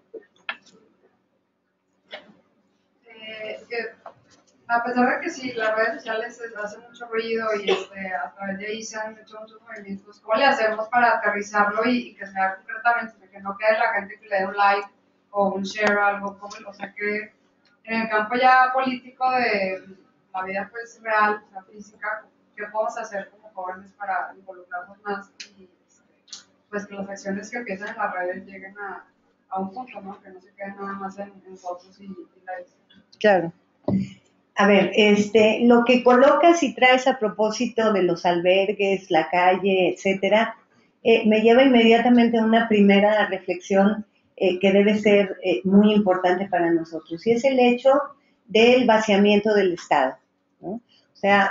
A pesar de que sí, las redes sociales hacen mucho ruido y a través de ahí se han hecho muchos movimientos, ¿cómo le hacemos para aterrizarlo y que sea concretamente, que no quede la gente que le dé un like o un share o algo, o sea que en el campo ya político de la vida pues real, o sea, física, ¿qué podemos hacer como jóvenes para involucrarnos más y pues que las acciones que empiezan en las redes lleguen a un punto, ¿no? Que no se queden nada más en fotos y likes? Claro. A ver, lo que colocas y traes a propósito de los albergues, la calle, etcétera, me lleva inmediatamente a una primera reflexión que debe ser muy importante para nosotros, y es el hecho del vaciamiento del Estado, ¿no? O sea,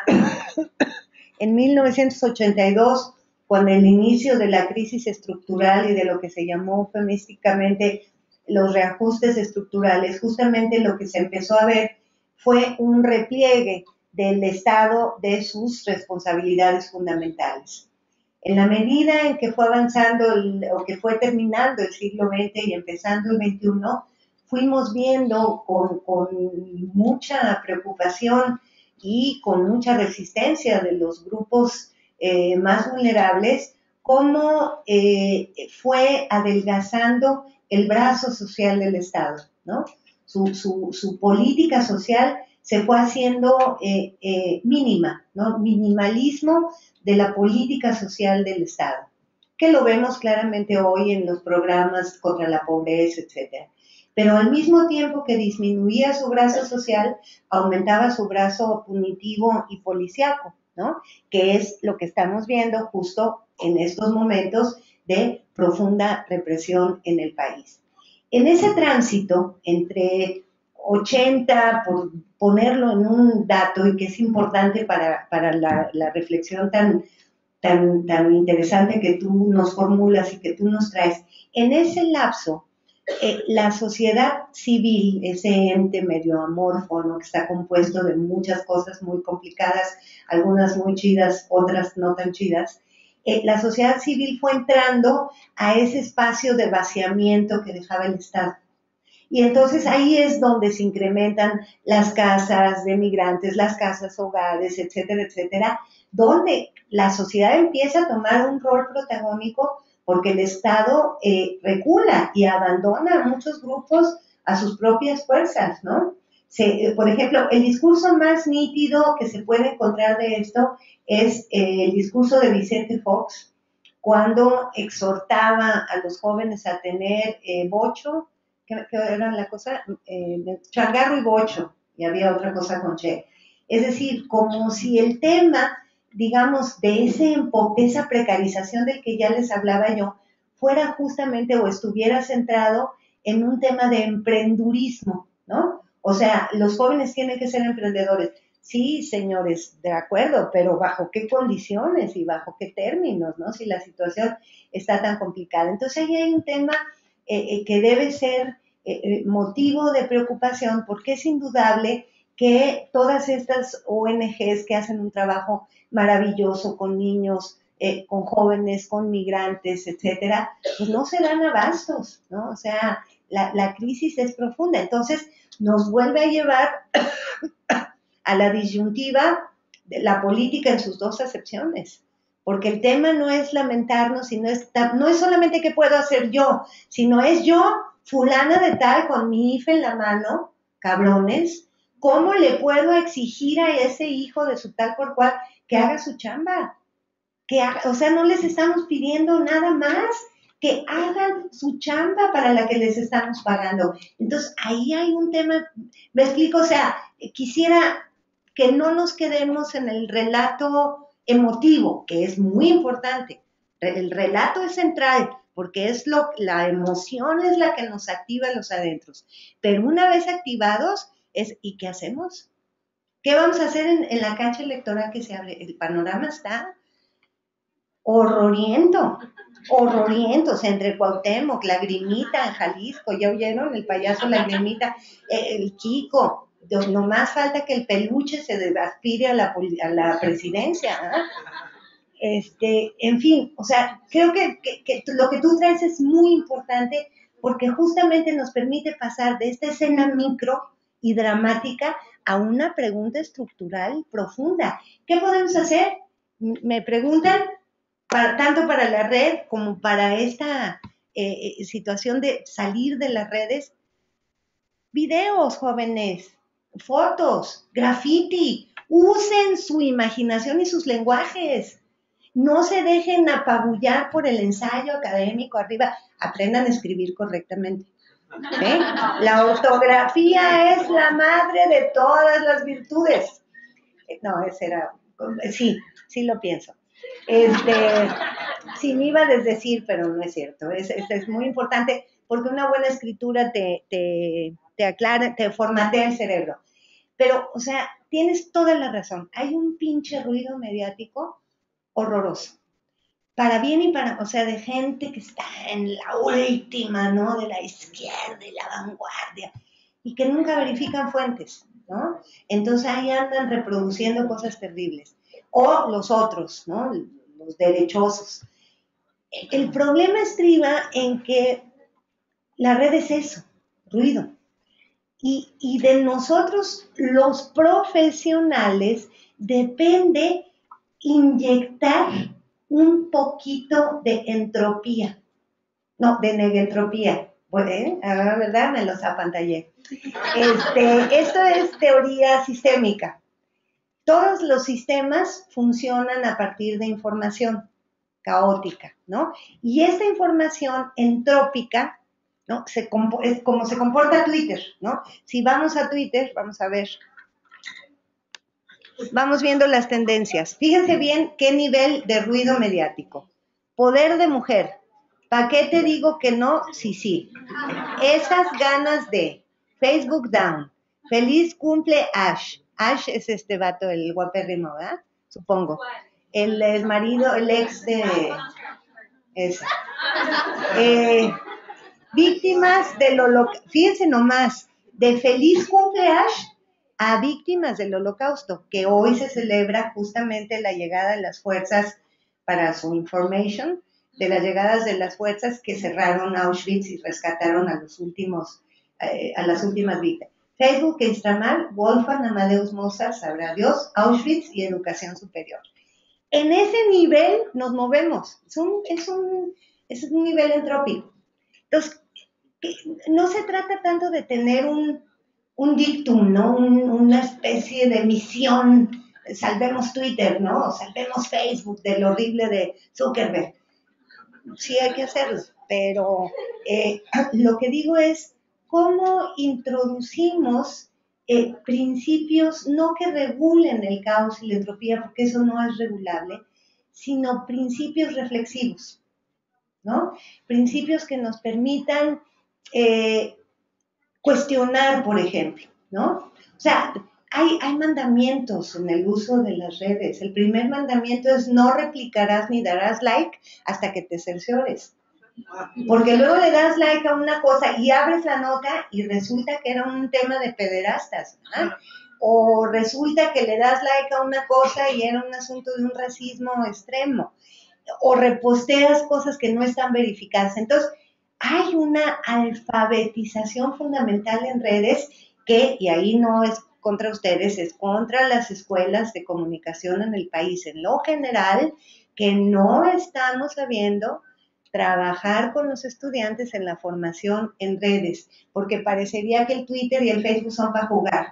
en 1982, con el inicio de la crisis estructural y de lo que se llamó eufemísticamente los reajustes estructurales, justamente lo que se empezó a ver fue un repliegue del Estado de sus responsabilidades fundamentales. En la medida en que fue avanzando o que fue terminando el siglo XX y empezando el XXI, fuimos viendo con mucha preocupación y con mucha resistencia de los grupos más vulnerables cómo fue adelgazando el brazo social del Estado, ¿no? Su política social se fue haciendo mínima, ¿no? Minimalismo de la política social del Estado, que lo vemos claramente hoy en los programas contra la pobreza, etcétera. Pero al mismo tiempo que disminuía su brazo social, aumentaba su brazo punitivo y policíaco, ¿no? Que es lo que estamos viendo justo en estos momentos de profunda represión en el país. En ese tránsito entre 80, por ponerlo en un dato y que es importante para la reflexión tan interesante que tú nos formulas y que tú nos traes, en ese lapso, la sociedad civil, ese ente medio amorfo, ¿no? Que está compuesto de muchas cosas muy complicadas, algunas muy chidas, otras no tan chidas, la sociedad civil fue entrando a ese espacio de vaciamiento que dejaba el Estado. Y entonces ahí es donde se incrementan las casas de migrantes, las casas hogares, etcétera, etcétera, donde la sociedad empieza a tomar un rol protagónico porque el Estado recula y abandona a muchos grupos a sus propias fuerzas, ¿no? Por ejemplo, el discurso más nítido que se puede encontrar de esto es el discurso de Vicente Fox, cuando exhortaba a los jóvenes a tener bocho, ¿qué era la cosa? Changarro y bocho, y había otra cosa con che. Es decir, como si el tema, digamos, de esa precarización del que ya les hablaba yo, fuera justamente o estuviera centrado en un tema de emprendurismo, ¿no? O sea, los jóvenes tienen que ser emprendedores. Sí, señores, de acuerdo, pero ¿bajo qué condiciones y bajo qué términos, no? Si la situación está tan complicada. Entonces ahí hay un tema que debe ser motivo de preocupación, porque es indudable que todas estas ONGs que hacen un trabajo maravilloso con niños, con jóvenes, con migrantes, etcétera, pues no se dan abastos, ¿no? O sea, la crisis es profunda. Entonces nos vuelve a llevar a la disyuntiva de la política en sus dos acepciones. Porque el tema no es lamentarnos, no es solamente qué puedo hacer yo, sino es yo, fulana de tal, con mi IFE en la mano, cabrones, ¿cómo le puedo exigir a ese hijo de su tal por cual que haga su chamba? O sea, no les estamos pidiendo nada más, que hagan su chamba para la que les estamos pagando. Entonces, ahí hay un tema, me explico, o sea, quisiera que no nos quedemos en el relato emotivo, que es muy importante. El relato es central, porque la emoción es la que nos activa los adentros. Pero una vez activados, ¿y qué hacemos? ¿Qué vamos a hacer en la cancha electoral que se abre? El panorama está horroriento, o sea, entre Cuauhtémoc, Lagrimita en Jalisco, ¿ya oyeron? El payaso Lagrimita, el Kiko, no más falta que el peluche se aspire a la presidencia, ¿eh? En fin, o sea, creo que lo que tú traes es muy importante porque justamente nos permite pasar de esta escena micro y dramática a una pregunta estructural profunda. ¿Qué podemos hacer? Me preguntan, tanto para la red como para esta situación de salir de las redes, videos, jóvenes, fotos, graffiti, usen su imaginación y sus lenguajes. No se dejen apabullar por el ensayo académico arriba, aprendan a escribir correctamente. ¿Sí? La ortografía es la madre de todas las virtudes. No, ese era, sí lo pienso. Sí, me iba a desdecir, pero no es cierto. Es muy importante porque una buena escritura te aclara, te formatea el cerebro. Pero, o sea, tienes toda la razón. Hay un pinche ruido mediático horroroso. Para bien y para, o sea, de gente que está en la última, ¿no? De la izquierda y la vanguardia, y que nunca verifican fuentes, ¿no? Entonces ahí andan reproduciendo cosas terribles. O los otros, ¿no? Los derechosos. El problema estriba en que la red es eso, ruido. Y de nosotros, los profesionales, depende inyectar un poquito de entropía. No, de negentropía. Bueno, ¿verdad? Me los apantallé. Esto es teoría sistémica. Todos los sistemas funcionan a partir de información caótica, ¿no? Y esta información entrópica, ¿no? Es como se comporta Twitter, ¿no? Si vamos a Twitter, vamos a ver, vamos viendo las tendencias. Fíjense bien qué nivel de ruido mediático. Poder de mujer. ¿Para qué te digo que no? Sí. Esas ganas de Facebook down. Feliz cumple Ash. Ash es este vato, el guapérrimo, ¿verdad? Supongo. El marido, el ex de esa. Víctimas del holocausto. Fíjense nomás, de feliz cumple Ash a víctimas del holocausto, que hoy se celebra justamente la llegada de las fuerzas, para su information, de las llegadas de las fuerzas que cerraron Auschwitz y rescataron a las últimas víctimas. Facebook, Instagram, Wolfgang Amadeus Mozart, sabrá Dios, Auschwitz y educación superior. en ese nivel nos movemos. Es un nivel entrópico. Entonces, no se trata tanto de tener un dictum, ¿no? Una especie de misión, salvemos Twitter, ¿no? Salvemos Facebook del horrible de Zuckerberg. Sí hay que hacerlo, pero lo que digo es cómo introducimos principios no que regulen el caos y la entropía, porque eso no es regulable, sino principios reflexivos, ¿no? Principios que nos permitan cuestionar, por ejemplo, ¿no? O sea, hay mandamientos en el uso de las redes. El primer mandamiento es no replicarás ni darás like hasta que te cerciores. Porque luego le das like a una cosa y abres la nota y resulta que era un tema de pederastas, ¿no? O resulta que le das like a una cosa y era un asunto de un racismo extremo. O reposteas cosas que no están verificadas. Entonces, hay una alfabetización fundamental en redes que, y ahí no es contra ustedes, es contra las escuelas de comunicación en el país en lo general, que no estamos sabiendo trabajar con los estudiantes en la formación en redes, porque parecería que el Twitter y el Facebook son para jugar.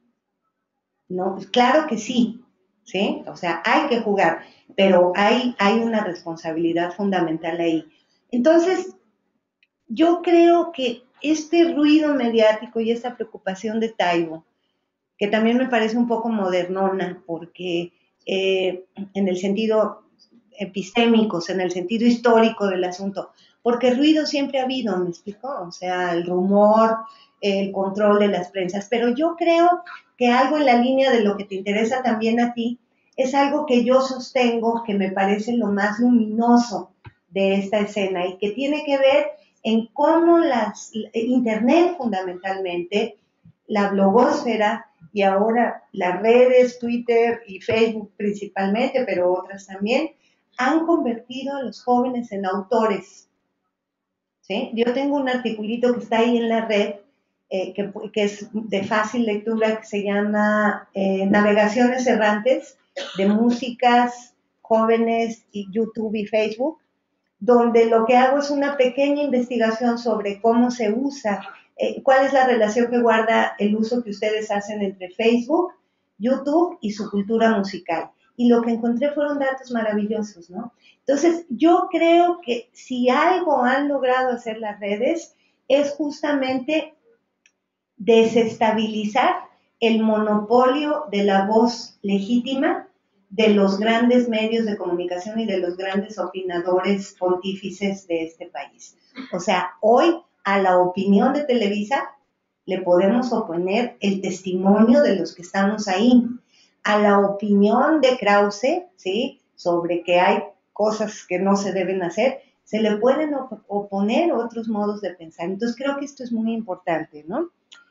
No, pues claro que sí, ¿sí? O sea, hay que jugar, pero hay una responsabilidad fundamental ahí. Entonces, yo creo que este ruido mediático y esta preocupación de Taibo, que también me parece un poco modernona, porque en el sentido epistémicos, en el sentido histórico del asunto, porque ruido siempre ha habido, ¿me explico? O sea, el rumor, el control de las prensas, pero yo creo que algo en la línea de lo que te interesa también a ti, es algo que yo sostengo, que me parece lo más luminoso de esta escena y que tiene que ver en cómo Internet fundamentalmente, la blogósfera y ahora las redes, Twitter y Facebook principalmente, pero otras también, han convertido a los jóvenes en autores. ¿Sí? Yo tengo un articulito que está ahí en la red, que es de fácil lectura, que se llama Navegaciones errantes de músicas jóvenes y YouTube y Facebook, donde lo que hago es una pequeña investigación sobre cómo se usa, cuál es la relación que guarda el uso que ustedes hacen entre Facebook, YouTube y su cultura musical. Y lo que encontré fueron datos maravillosos, ¿no? Entonces, yo creo que si algo han logrado hacer las redes es justamente desestabilizar el monopolio de la voz legítima de los grandes medios de comunicación y de los grandes opinadores pontífices de este país. O sea, hoy a la opinión de Televisa le podemos oponer el testimonio de los que estamos ahí. A la opinión de Krause, ¿sí?, sobre que hay cosas que no se deben hacer, se le pueden oponer otros modos de pensar. Entonces creo que esto es muy importante, ¿no?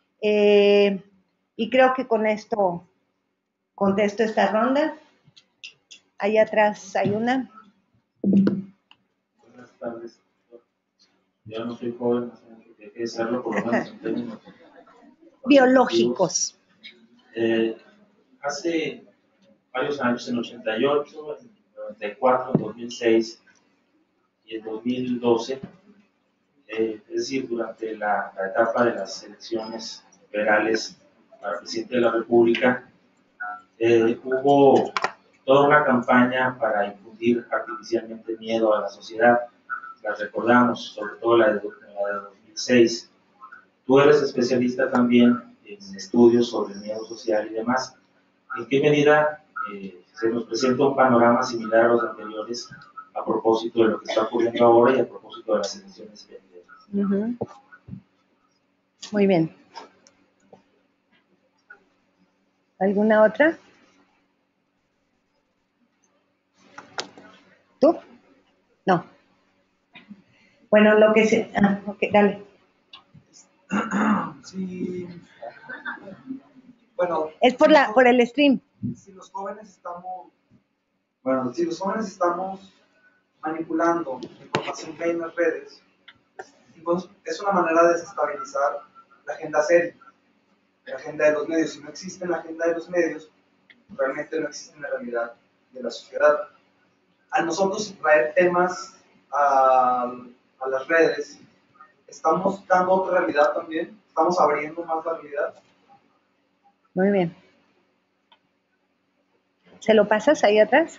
Y creo que con esto contesto esta ronda. Ahí atrás hay una. Buenas tardes. Yo no soy joven, no sé qué hay que hacerlo por lo menos en términos biológicos. Hace varios años, en 88, en 94, en 2006 y en 2012, es decir, durante la etapa de las elecciones federales para presidente de la República, hubo toda una campaña para infundir artificialmente miedo a la sociedad. La recordamos, sobre todo la de 2006. Tú eres especialista también en estudios sobre el miedo social y demás. ¿En qué medida se nos presenta un panorama similar a los anteriores a propósito de lo que está ocurriendo ahora y a propósito de las elecciones venideras? Muy bien. ¿Alguna otra? ¿Tú? No. Bueno, lo que se... ok, dale. Sí. Bueno. Es por el stream. Si los jóvenes estamos manipulando la información que hay en las redes, entonces es una manera de desestabilizar la agenda seria, la agenda de los medios. Si no existe la agenda de los medios, realmente no existe en la realidad de la sociedad. a nosotros traer temas a las redes, estamos dando otra realidad también, estamos abriendo más la realidad. Muy bien. ¿Se lo pasas ahí atrás?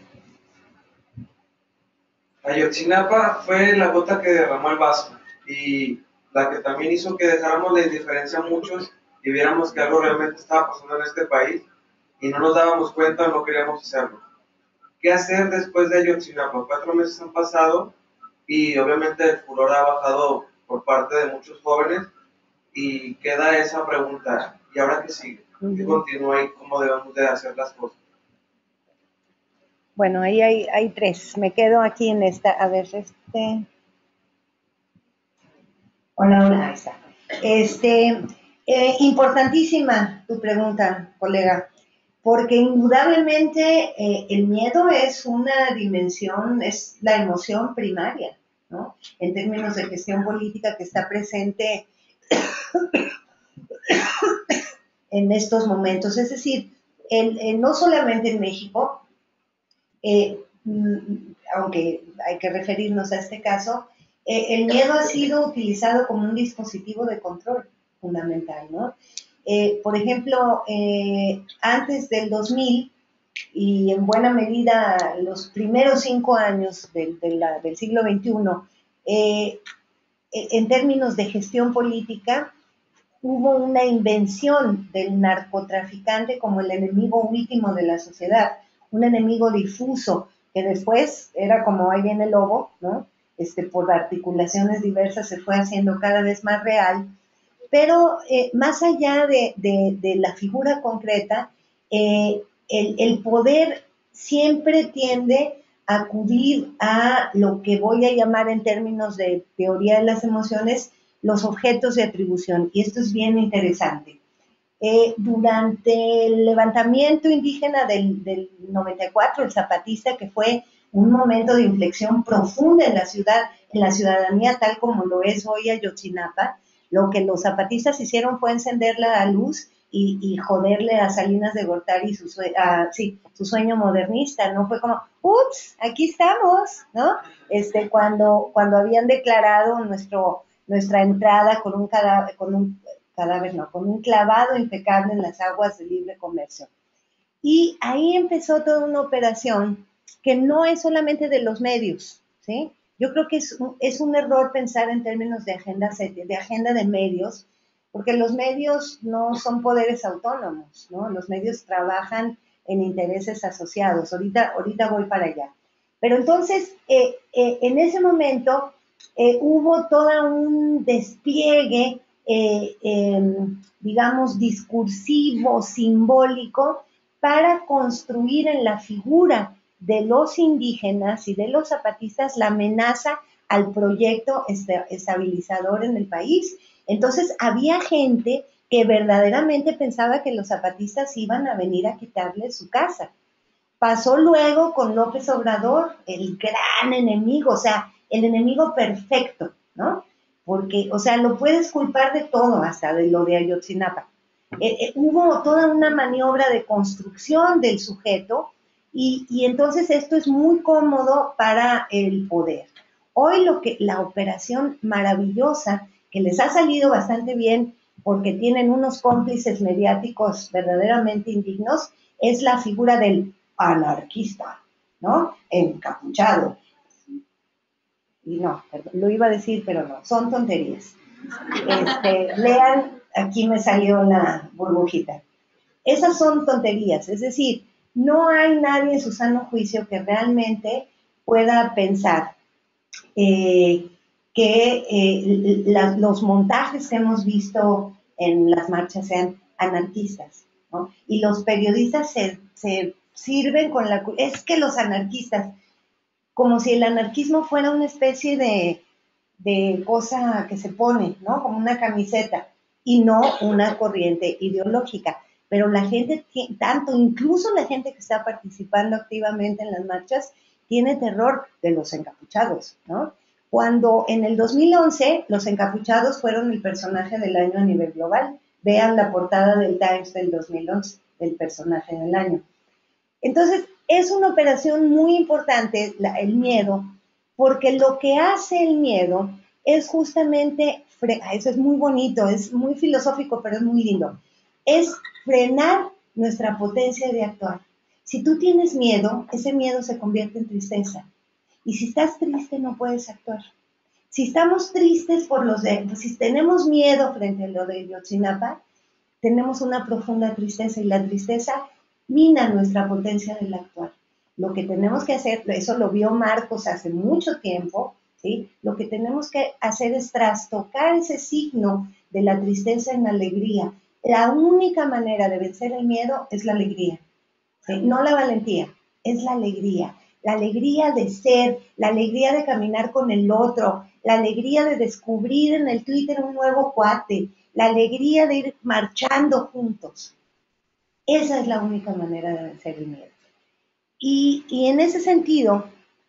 Ayotzinapa fue la gota que derramó el vaso y la que también hizo que dejáramos la indiferencia a muchos y viéramos que algo realmente estaba pasando en este país y no nos dábamos cuenta o no queríamos hacerlo. ¿Qué hacer después de Ayotzinapa? 4 meses han pasado y obviamente el furor ha bajado por parte de muchos jóvenes y queda esa pregunta, ¿y ahora qué sigue? ¿Qué continúa y cómo debemos de hacer las cosas? Bueno, ahí hay 3. Me quedo aquí en esta. A ver, Hola, ahí está. Importantísima tu pregunta, colega, porque indudablemente el miedo es una dimensión, es la emoción primaria, ¿no? En términos de gestión política que está presente en estos momentos. Es decir, no solamente en México, aunque hay que referirnos a este caso, el miedo ha sido utilizado como un dispositivo de control fundamental, ¿no? Por ejemplo, antes del 2000 y en buena medida los primeros 5 años del siglo XXI, en términos de gestión política, hubo una invención del narcotraficante como el enemigo último de la sociedad, un enemigo difuso, que después era como ahí viene el lobo, ¿no? Por articulaciones diversas se fue haciendo cada vez más real, pero más allá de la figura concreta, el poder siempre tiende a acudir a lo que voy a llamar en términos de teoría de las emociones, los objetos de atribución, y esto es bien interesante. Durante el levantamiento indígena del 94, el zapatista, que fue un momento de inflexión profunda en la ciudad, en la ciudadanía, tal como lo es hoy Ayotzinapa, lo que los zapatistas hicieron fue encender la luz y joderle a Salinas de Gortari su sueño modernista, ¿no? Fue como, ups, aquí estamos, ¿no? Cuando habían declarado nuestra entrada con un clavado impecable en las aguas de libre comercio. Y ahí empezó toda una operación que no es solamente de los medios, ¿sí? Yo creo que es un error pensar en términos de agenda de medios, porque los medios no son poderes autónomos, ¿no? Los medios trabajan en intereses asociados. Ahorita voy para allá. Pero entonces, en ese momento, hubo todo un despliegue, digamos, discursivo, simbólico, para construir en la figura de los indígenas y de los zapatistas la amenaza al proyecto estabilizador en el país. Entonces, había gente que verdaderamente pensaba que los zapatistas iban a venir a quitarle su casa. Pasó luego con López Obrador, el gran enemigo, o sea, el enemigo perfecto, ¿no? Porque, o sea, lo puedes culpar de todo, hasta de lo de Ayotzinapa. Hubo toda una maniobra de construcción del sujeto y entonces esto es muy cómodo para el poder. Hoy la operación maravillosa, que les ha salido bastante bien porque tienen unos cómplices mediáticos verdaderamente indignos, es la figura del anarquista, ¿no? Encapuchado. Y no, perdón, lo iba a decir, pero no, son tonterías. Lean, aquí me salió la burbujita. Esas son tonterías, es decir, no hay nadie en su sano juicio que realmente pueda pensar los montajes que hemos visto en las marchas sean anarquistas, ¿no? Y los periodistas se sirven con es que los anarquistas, como si el anarquismo fuera una especie de cosa que se pone, ¿no? Como una camiseta, y no una corriente ideológica. Pero la gente, incluso la gente que está participando activamente en las marchas, tiene terror de los encapuchados, ¿no? Cuando en el 2011 los encapuchados fueron el personaje del año a nivel global. Vean la portada del Times del 2011, del personaje del año. Entonces, es una operación muy importante, el miedo, porque lo que hace el miedo es justamente, eso es muy bonito, es muy filosófico, pero es muy lindo, es frenar nuestra potencia de actuar. Si tú tienes miedo, ese miedo se convierte en tristeza. Y si estás triste, no puedes actuar. Si estamos tristes si tenemos miedo frente a lo de Yotzinapa, tenemos una profunda tristeza y la tristeza mina nuestra potencia del actuar. Lo que tenemos que hacer, eso lo vio Marcos hace mucho tiempo, ¿sí? Lo que tenemos que hacer es trastocar ese signo de la tristeza en la alegría. La única manera de vencer el miedo es la alegría, ¿sí? No la valentía, es la alegría. La alegría de ser, la alegría de caminar con el otro, la alegría de descubrir en el Twitter un nuevo cuate, la alegría de ir marchando juntos. Esa es la única manera de vencer el miedo. Y en ese sentido,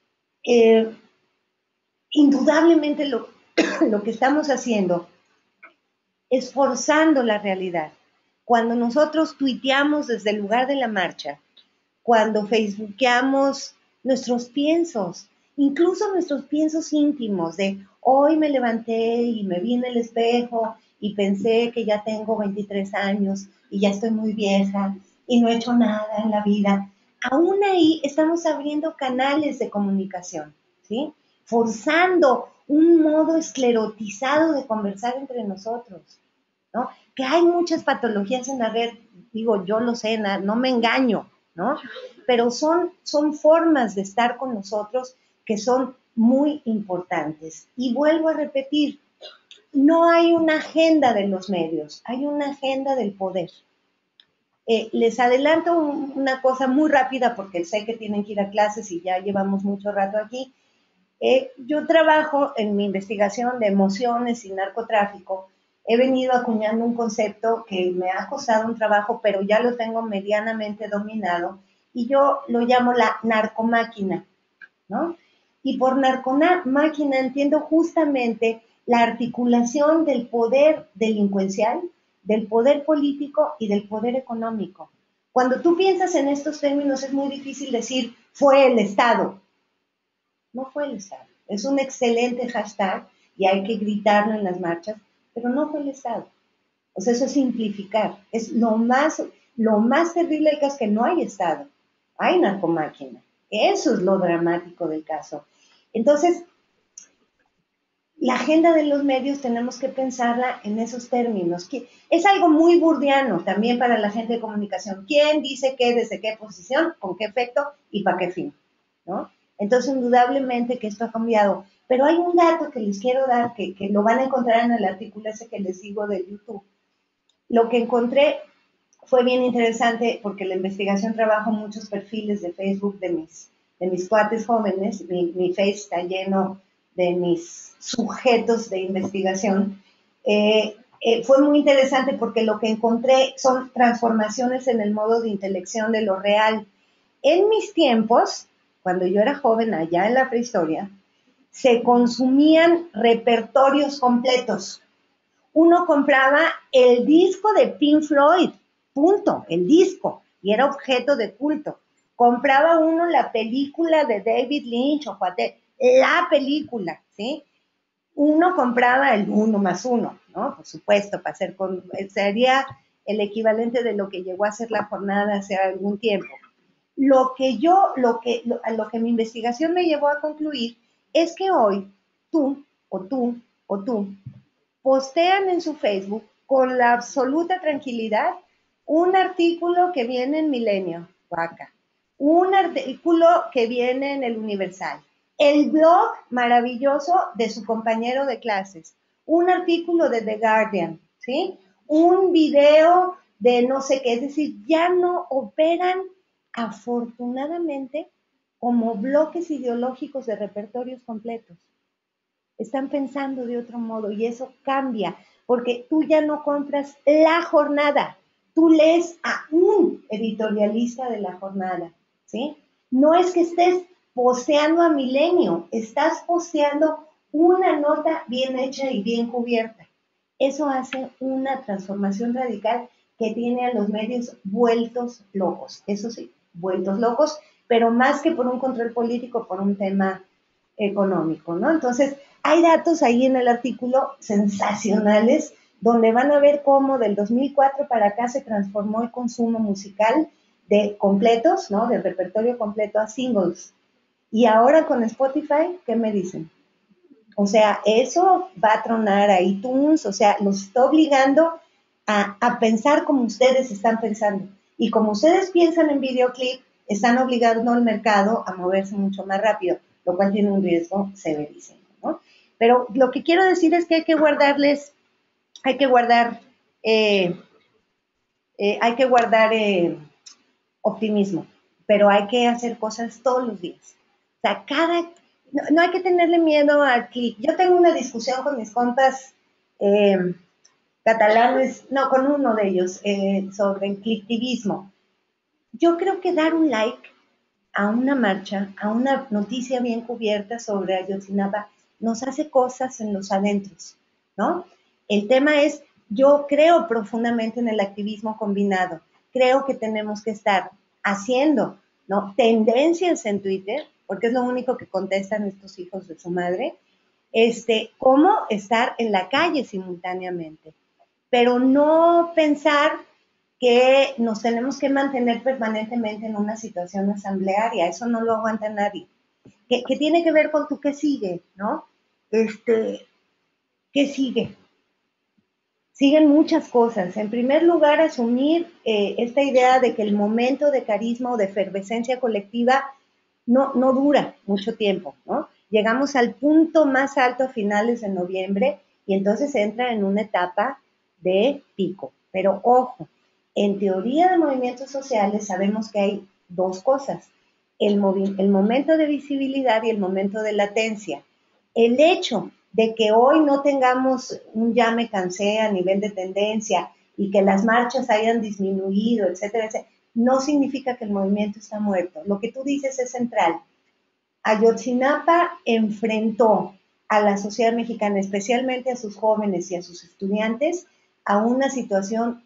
indudablemente lo que estamos haciendo es forzando la realidad. Cuando nosotros tuiteamos desde el lugar de la marcha, cuando facebookeamos nuestros piensos, incluso nuestros piensos íntimos de hoy me levanté y me vi en el espejo y pensé que ya tengo 23 años y ya estoy muy vieja y no he hecho nada en la vida. Aún ahí estamos abriendo canales de comunicación, ¿sí? Forzando un modo esclerotizado de conversar entre nosotros, ¿no? Que hay muchas patologías en la red, digo, yo lo sé, no me engaño, ¿no? Pero son formas de estar con nosotros que son muy importantes. Y vuelvo a repetir, no hay una agenda de los medios, hay una agenda del poder. Les adelanto una cosa muy rápida porque sé que tienen que ir a clases y ya llevamos mucho rato aquí. Yo trabajo en mi investigación de emociones y narcotráfico. He venido acuñando un concepto que me ha costado un trabajo, pero ya lo tengo medianamente dominado, y yo lo llamo la narcomáquina, ¿no? Y por narcomáquina entiendo justamente la articulación del poder delincuencial, del poder político y del poder económico. Cuando tú piensas en estos términos es muy difícil decir fue el Estado. No fue el Estado. Es un excelente hashtag y hay que gritarlo en las marchas, pero no fue el Estado. O sea, eso es simplificar. Es lo más terrible del caso, es que no hay Estado. Hay narcomáquina. Eso es lo dramático del caso. Entonces, la agenda de los medios tenemos que pensarla en esos términos. Es algo muy burdiano también para la gente de comunicación. ¿Quién dice qué, desde qué posición, con qué efecto y para qué fin? ¿No? Entonces, indudablemente que esto ha cambiado. Pero hay un dato que les quiero dar, que lo van a encontrar en el artículo ese que les digo de YouTube. Lo que encontré fue bien interesante porque la investigación trabajo muchos perfiles de Facebook de mis cuates jóvenes. Mi Face está lleno de mis sujetos de investigación. Fue muy interesante porque lo que encontré son transformaciones en el modo de intelección de lo real. En mis tiempos, cuando yo era joven, allá en la prehistoria, se consumían repertorios completos. Uno compraba el disco de Pink Floyd, punto, el disco, y era objeto de culto. Compraba uno la película de David Lynch o la película, ¿sí? Uno compraba el 1+1, ¿no? Por supuesto, sería el equivalente de lo que llegó a ser la jornada hace algún tiempo. Lo que mi investigación me llevó a concluir es que hoy tú postean en su Facebook con la absoluta tranquilidad un artículo que viene en Milenio, Vaca, un artículo que viene en el Universal, el blog maravilloso de su compañero de clases, un artículo de The Guardian, ¿sí? Un video de no sé qué, es decir, ya no operan afortunadamente como bloques ideológicos de repertorios completos. Están pensando de otro modo y eso cambia, porque tú ya no compras la jornada, tú lees a un editorialista de la jornada, ¿sí? No es que estés posteando a Milenio, estás posteando una nota bien hecha y bien cubierta. Eso hace una transformación radical que tiene a los medios vueltos locos, eso sí, vueltos locos, pero más que por un control político, por un tema económico, ¿no? Entonces, hay datos ahí en el artículo sensacionales, donde van a ver cómo del 2004 para acá se transformó el consumo musical de completos, ¿no? De repertorio completo a singles. Y ahora con Spotify, ¿qué me dicen? O sea, eso va a tronar a iTunes, o sea, los está obligando a pensar como ustedes están pensando. Y como ustedes piensan en videoclip, están obligando al mercado a moverse mucho más rápido, lo cual tiene un riesgo severísimo, ¿no? Pero lo que quiero decir es que hay que guardar optimismo, pero hay que hacer cosas todos los días. O sea, no hay que tenerle miedo al clic. Yo tengo una discusión con mis compas catalanes, no, con uno de ellos, sobre el clictivismo. Yo creo que dar un like a una marcha, a una noticia bien cubierta sobre Ayotzinapa, nos hace cosas en los adentros, ¿no? El tema es, yo creo profundamente en el activismo combinado. Creo que tenemos que estar haciendo, ¿no?, tendencias en Twitter, porque es lo único que contestan estos hijos de su madre, cómo estar en la calle simultáneamente, pero no pensar que nos tenemos que mantener permanentemente en una situación asamblearia, eso no lo aguanta nadie. Que tiene que ver con tú qué sigue, ¿no? ¿Qué sigue? Siguen muchas cosas. En primer lugar, asumir esta idea de que el momento de carisma o de efervescencia colectiva no dura mucho tiempo, ¿no? Llegamos al punto más alto a finales de noviembre y entonces entra en una etapa de pico. Pero ojo, en teoría de movimientos sociales sabemos que hay dos cosas, el momento de visibilidad y el momento de latencia. El hecho de que hoy no tengamos un ya me cansé a nivel de tendencia y que las marchas hayan disminuido, etcétera, etcétera, no significa que el movimiento está muerto. Lo que tú dices es central. Ayotzinapa enfrentó a la sociedad mexicana, especialmente a sus jóvenes y a sus estudiantes, a una situación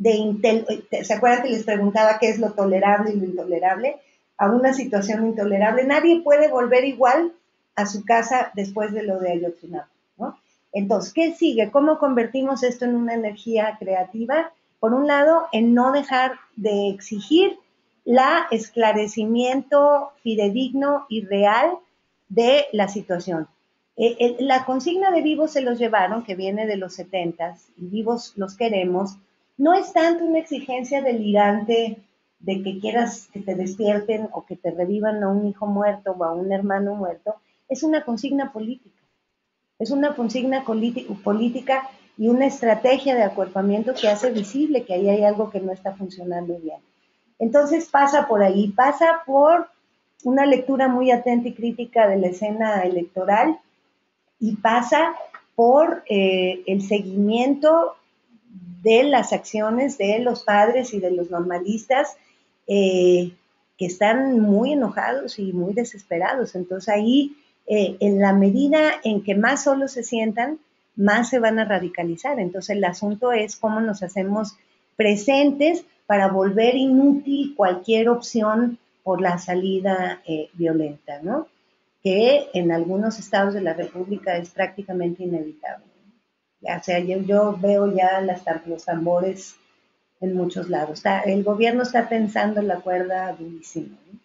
¿se acuerdan que les preguntaba qué es lo tolerable y lo intolerable? A una situación intolerable. Nadie puede volver igual a su casa después de lo de Ayotzinapa, ¿no? Entonces, ¿qué sigue? ¿Cómo convertimos esto en una energía creativa? Por un lado, en no dejar de exigir la esclarecimiento fidedigno y real de la situación. La consigna de vivos se los llevaron, que viene de los 70s, y vivos los queremos, no es tanto una exigencia delirante de que quieras que te despierten o que te revivan a un hijo muerto o a un hermano muerto, es una consigna política. Es una consigna política y una estrategia de acuerpamiento que hace visible que ahí hay algo que no está funcionando bien. Entonces pasa por ahí, pasa por una lectura muy atenta y crítica de la escena electoral y pasa por el seguimiento de las acciones de los padres y de los normalistas que están muy enojados y muy desesperados. Entonces ahí, en la medida en que más solos se sientan, más se van a radicalizar. Entonces el asunto es cómo nos hacemos presentes para volver inútil cualquier opción por la salida violenta, ¿no? Que en algunos estados de la República es prácticamente inevitable. O sea, yo veo ya los tambores en muchos lados. El gobierno está tensando la cuerda durísimo, ¿no?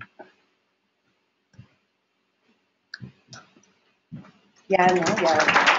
Ya, ¿no? Ya.